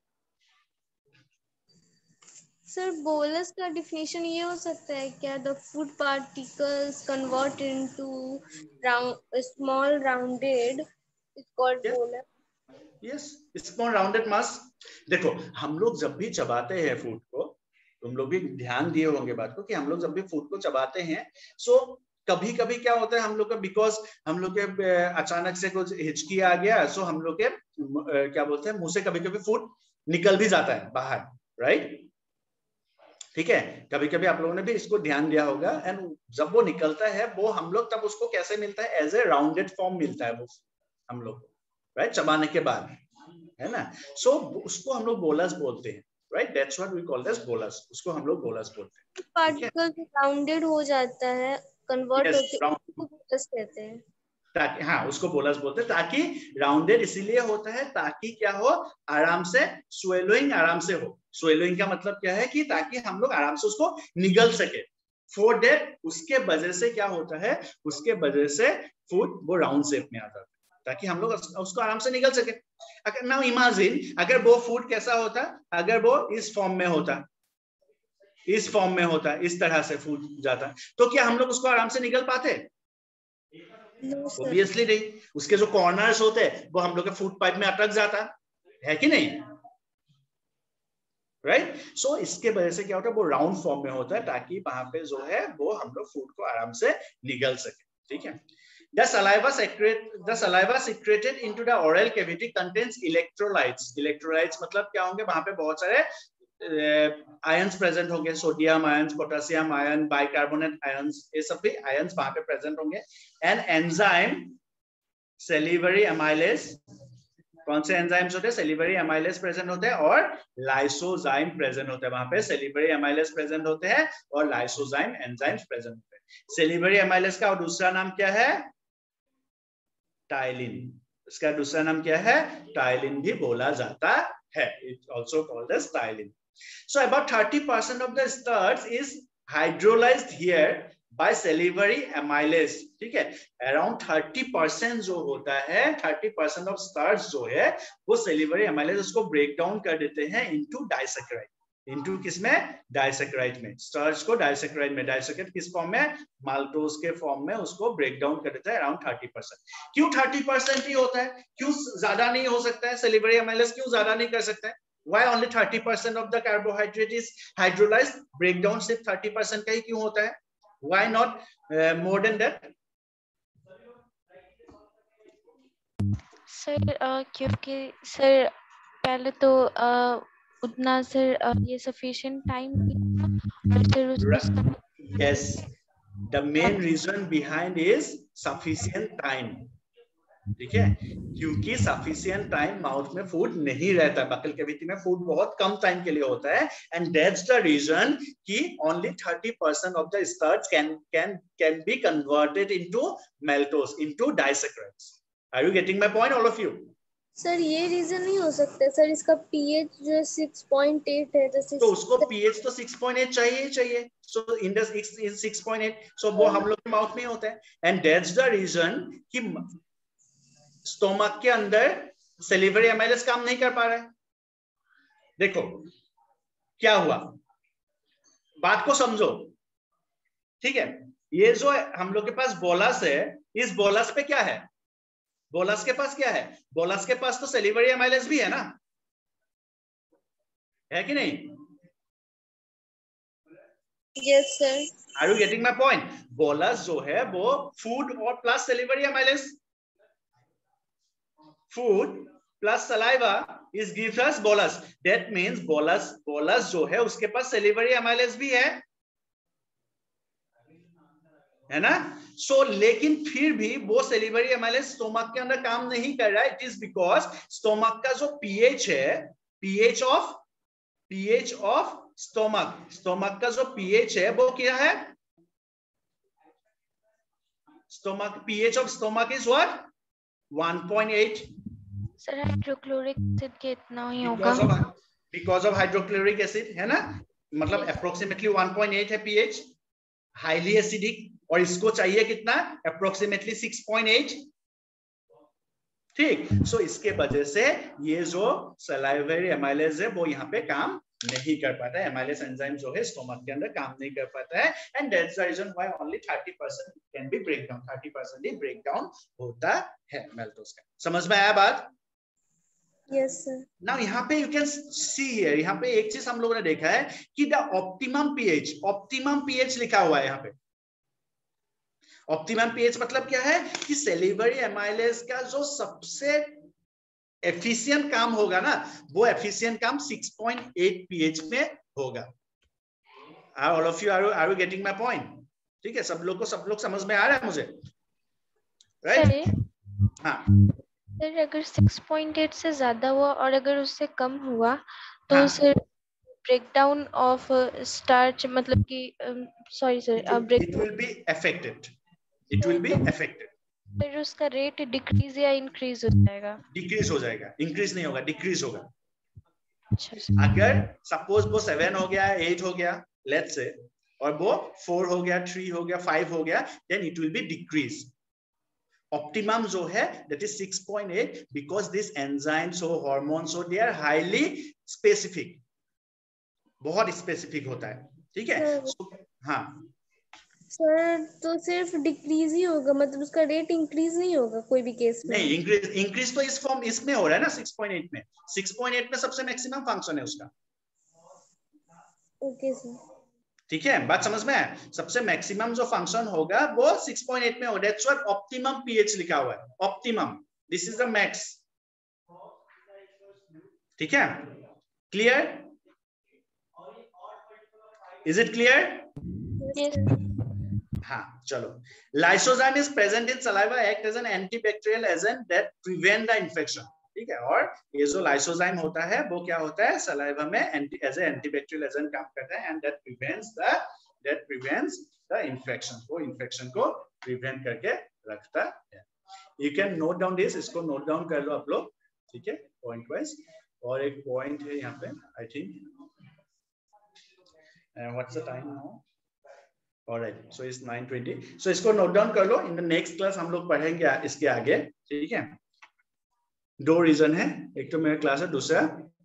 सर बोलस का डिफिनेशन ये हो सकता है क्या, the food particles convert into small rounded is called bolus. Yes, small rounded mass. देखो हम लोग जब भी चबाते हैं फूड को, तुम लोग भी ध्यान दिए होंगे बात को कि हम लोग जब भी फूड को चबाते हैं, सो कभी कभी क्या होता है हम लोग का, बिकॉज हम लोग के अचानक से कुछ हिचकी आ गया, सो हम लोग के क्या बोलते हैं, मुंह से कभी कभी फूड निकल भी जाता है बाहर, राइट। ठीक है, कभी कभी आप लोगों ने भी इसको ध्यान दिया होगा, एंड जब वो निकलता है वो हम लोग तब उसको कैसे मिलता है, एज ए राउंडेड फॉर्म मिलता है वो हम लोग को, राइट, चबाने के बाद, है ना। सो उसको हम लोग बोलस बोलते हैं, right, that's what we call as bolus. उसको हम लोग बोलस बोलते हैं। पार्टिकल राउंडेड हो जाता है, कन्वर्ट होके उसको बोलस कहते हैं। ताकि, हाँ, उसको बोलस बोलते हैं। ताकि राउंडेड इसीलिए होता है ताकि क्या हो, आराम से स्वेलोइंग आराम से हो। स्वेलोइंग का मतलब क्या है कि ताकि हम लोग आराम से उसको निगल सके, फॉर दैट उसके वजह से क्या होता है, उसके वजह से फूड वो राउंड शेप में आता है, ताकि हम लोग उसको आराम से निगल सके। अगर नाउ इमेजिन, अगर वो फूड कैसा होता, अगर वो इस फॉर्म में होता, इस फॉर्म में होता, इस तरह से फूड जाता, तो क्या हम लोग उसको आराम से निगल पाते? ऑब्वियसली नहीं। उसके जो कॉर्नर्स होते हैं वो हम लोग के फूड पाइप में अटक जाता है कि नहीं, राइट। सो इसके वजह से क्या होता है, वो राउंड फॉर्म में होता है, ताकि वहां पे जो है वो हम लोग फूड को आराम से निगल सके। ठीक है। The saliva secreted into the oral cavity contains electrolytes. Electrolytes मतलब क्या होंगे, वहां पे बहुत सारे आयंस प्रेजेंट होंगे, sodium ions, potassium ion, bicarbonate ions, ये सब भी आयंस वहां पे प्रेजेंट होंगे। एंड एंजाइम सेलिवरी एमाइलेज, कौन से एंजाइम्स होते हैं, सेलिवरी एमाइलेज प्रेजेंट होते हैं, और लाइसोजाइम प्रेजेंट होते हैं। वहां पे सेलिवरी एमाइलेज प्रेजेंट होते हैं और लाइसोजाइम एंजाइम्स प्रेजेंट होते हैं। सेलिवरी एमाइलेज का दूसरा नाम क्या है, टाइलिन। इसका दूसरा नाम क्या है, टाइलिन भी बोला जाता है। It's also called as ptyalin. So about 30% of the starch is hydrolyzed here by salivary amylase। ठीक है, around 30% जो होता है, 30% of starch जो है वो salivary amylase उसको break down कर देते हैं into disaccharide। into किसमें, डाइसैकेराइड में। स्टार्च को डाइसैकेराइड में, डाइसैकेराइड किस फॉर्म में, माल्टोज के फॉर्म में उसको ब्रेक डाउन कर देता है अराउंड 30%। क्यों 30% ही होता है, क्यों ज्यादा नहीं हो सकता है, सेलिवरी एमाइलेज क्यों ज्यादा नहीं कर सकता है? Why only 30% of the carbohydrate is hydrolyzed? breakdown सिर्फ 30% का ही क्यों होता है? Why not more than that? Sir क्योंकि सर पहले तो उतना सर ये सफिशिएंट टाइम नहीं था, और सर उसको yes, the main reason behind is sufficient time। ठीक है, क्योंकि सफिशिएंट टाइम माउथ में फूड नहीं रहता, बकल कैविटी में फूड बहुत कम टाइम के लिए होता है, एंड दैट्स द रीजन कि only 30% of the starch can be converted into maltose, into disaccharides. Are you getting my point all of you? Sir ये रीजन नहीं हो सकता सर, इसका पीएच जो है 6.8 है, तो उसको पीएच तो 6.8 चाहिए। सो इन द 6.8, सो वो हम लोग के माउथ में होता है, एंड दैट्स द रीजन कि स्टोमक के अंदर सेलिवरी एमाइलेज काम नहीं कर पा रहा है। देखो क्या हुआ, बात को समझो। ठीक है, ये जो हम लोग के पास बोलस है, इस बोलस पे क्या है, बोलस के पास क्या है, बोलस के पास तो सेलिवरी एमाइलेज भी है ना, है कि नहीं? Yes sir. Are you getting my point? Bolus जो है वो फूड और plus salivary amylase, food plus saliva is gives us bolus। that means bolus जो है उसके पास salivary amylase भी है है ना। सो लेकिन फिर भी वो सेलिवरी एमाइलेज स्टोमक के अंदर काम नहीं कर रहा है। इट इज बिकॉज स्टोमक का जो पीएच है, पीएच ऑफ स्टोमक का जो पीएच है वो क्या है? Stomach pH of stomach is what? 1.8। Sir hydrochloric acid के इतना ही होगा बिकॉज ऑफ हाइड्रोक्लोरिक एसिड, है ना। मतलब अप्रोक्सीमेटली 1.8 है पीएच, हाईली एसिडिक, और इसको चाहिए कितना? अप्रोक्सीमेटली 6.8। ठीक। सो इसके वजह से ये जो सलाइवरी एमाइलेज है वो यहाँ पे काम नहीं कर पाता है। एमाइलेज एंजाइम जो है स्टोमक के अंदर काम नहीं कर पाता है, and that's the reason why only 30% can be break down, 30% ही ब्रेक डाउन होता है मैल्टोज का। समझ में आया बात? Yes sir. नाउ यहाँ पे यू कैन सी हियर, यहाँ पे एक चीज हम लोगों ने देखा है कि द ऑप्टिमम पीएच लिखा हुआ है यहाँ पे। ऑप्टिमम पीएच मतलब क्या है कि सेलिवरी एमाइलेज का जो सबसे एफिशिएंट काम होगा ना, वो एफिशिएंट काम 6.8 पीएच में होगा। All of you are you getting my point? ठीक है, सब लोग समझ में आ रहा है मुझे, राइट? हाँ सर, अगर 6.8 से ज्यादा हुआ और अगर उससे कम हुआ तो सर ब्रेकडाउन ऑफ स्टार्च, मतलब कि sorry sir, it will be affected. फिर उसका रेट डिक्रीज या इंक्रीज हो जाएगा? डिक्रीज हो जाएगा, इंक्रीज नहीं होगा, डिक्रीज होगा। अच्छा। अगर सपोज वो 7 हो गया, 8 हो गया, लेट्स से, और वो 4 हो गया, 3 हो गया, 5 हो गया, then it will be decrease. Optimum जो है that is 6.8 because this enzymes हो, हार्मोन्स हो, दे आर हाईली स्पेसिफिक, बहुत स्पेसिफिक होता है। ठीक है। हाँ सर, तो सिर्फ डिक्रीज ही होगा, मतलब उसका रेट इंक्रीज नहीं होगा कोई भी केस में? नहीं, इंक्रीज तो इस फॉर्म इसमें हो रहा है ना 6.8 में। 6.8 में सबसे मैक्सिमम फंक्शन है उसका। Okay sir. ठीक है, बात समझ में है? सबसे मैक्सिमम जो फंक्शन होगा वो 6.8 में होगा। दैट्स व्हाट ऑप्टिमम पीएच लिखा हुआ है। Optimum, this is the max. ठीक है, क्लियर? Is it clear? हाँ, चलो। Lysozyme is present in saliva, act as an antibacterial agent that prevent the infection. ठीक है, और ये जो लाइसोजाइम होता है वो क्या होता है? सलाइवा में एज ए एंटीबैक्टीरियल एजेंट काम करता है, and that prevents the infection को प्रिवेंट करके रखता है। You can note down this, इसको नोट डाउन कर लो आप लोग। ठीक है, पॉइंट वाइज। और एक पॉइंट है यहाँ पे, I think what's the time now? Alright, so it's 9:20. So इसको नोट डाउन कर लो। इन द नेक्स्ट क्लास हम लोग पढ़ेंगे इसके आगे। ठीक है, 2 रीजन है, एक तो मेरा क्लास है, दूसरा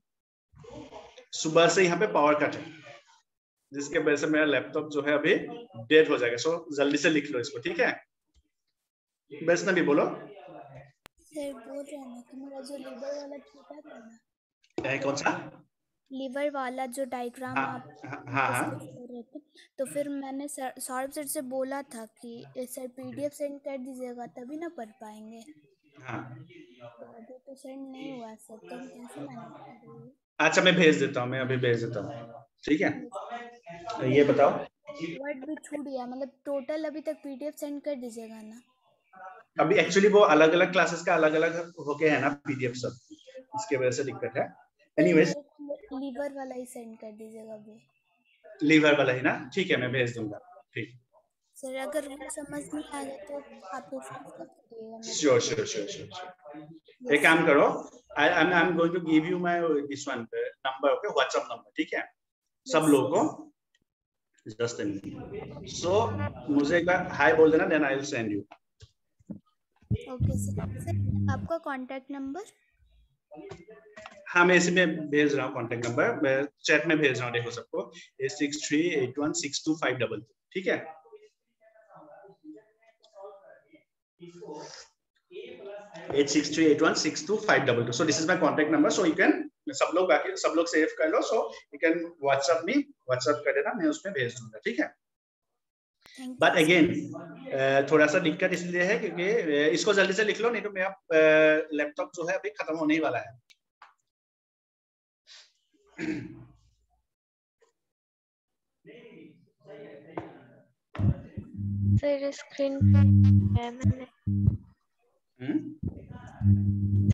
सुबह से यहाँ पे पावर कट है, जिसके वजह से मेरा लैपटॉप जो है अभी डेड हो जाएगा। सो जल्दी से लिख लो इसको। ठीक है, वैष्णव भी बोलो। सर बोल रहे हैं कि मेरा जो लीवर वाला छोटा था ना, कौन सा लीवर वाला जो डायग्राम आप डिस्कस कर रहे थे, तो फिर मैंने सौरभ सर से बोला था कि सर पीडीएफ सेंड कर दीजिएगा तभी ना पढ़ पाएंगे। तो अभी तो सेंड नहीं हुआ सर, तो हम कैसे मैनेज करेंगे? अच्छा, मैं भेज देता हूँ, मैं अभी भेज देता हूँ। ठीक है, ये बताओ। वर्ड भी छूट गया, मतलब टोटल अभी तक पीडीएफ सेंड कर दीजिएगा ना? अभी एक्चुअली वो अलग अलग क्लासेस का अलग अलग होके है ना पीडीएफ सब, इसके वजह से दिक्कत है। एनीवेज, लीवर वाला ही सेंड कर दीजिएगा अभी। लीवर वाला ही ना? ठीक है, मैं भेज दूंगा। ठीक सर, अगर वो समझ नहीं आया तो आप डिस्कस कर करिएगा। श्योर। एक काम करो, I am going to give you my this one number, okay, WhatsApp number. ठीक है, सब लोगों को जस्ट सो मुझे एक बार हाय बोल देना, then I will send you. Okay sir, आपका कांटेक्ट नंबर? हाँ, मैं इसमें भेज रहा हूँ कांटेक्ट नंबर, मैं चैट में भेज रहा हूँ, देखो सबको। 8638162522। ठीक है, (863816252). So this is my contact number, so you can सब लोग सेव कर लो, so you can WhatsApp कर देना, मैं उसमें भेज दूंगा। ठीक है, बट अगेन थोड़ा सा दिक्कत इसलिए है क्योंकि इसको जल्दी से लिख लो, नहीं तो मेरा लैपटॉप जो है अभी खत्म होने ही वाला है। सर स्क्रीन पे है मैंने।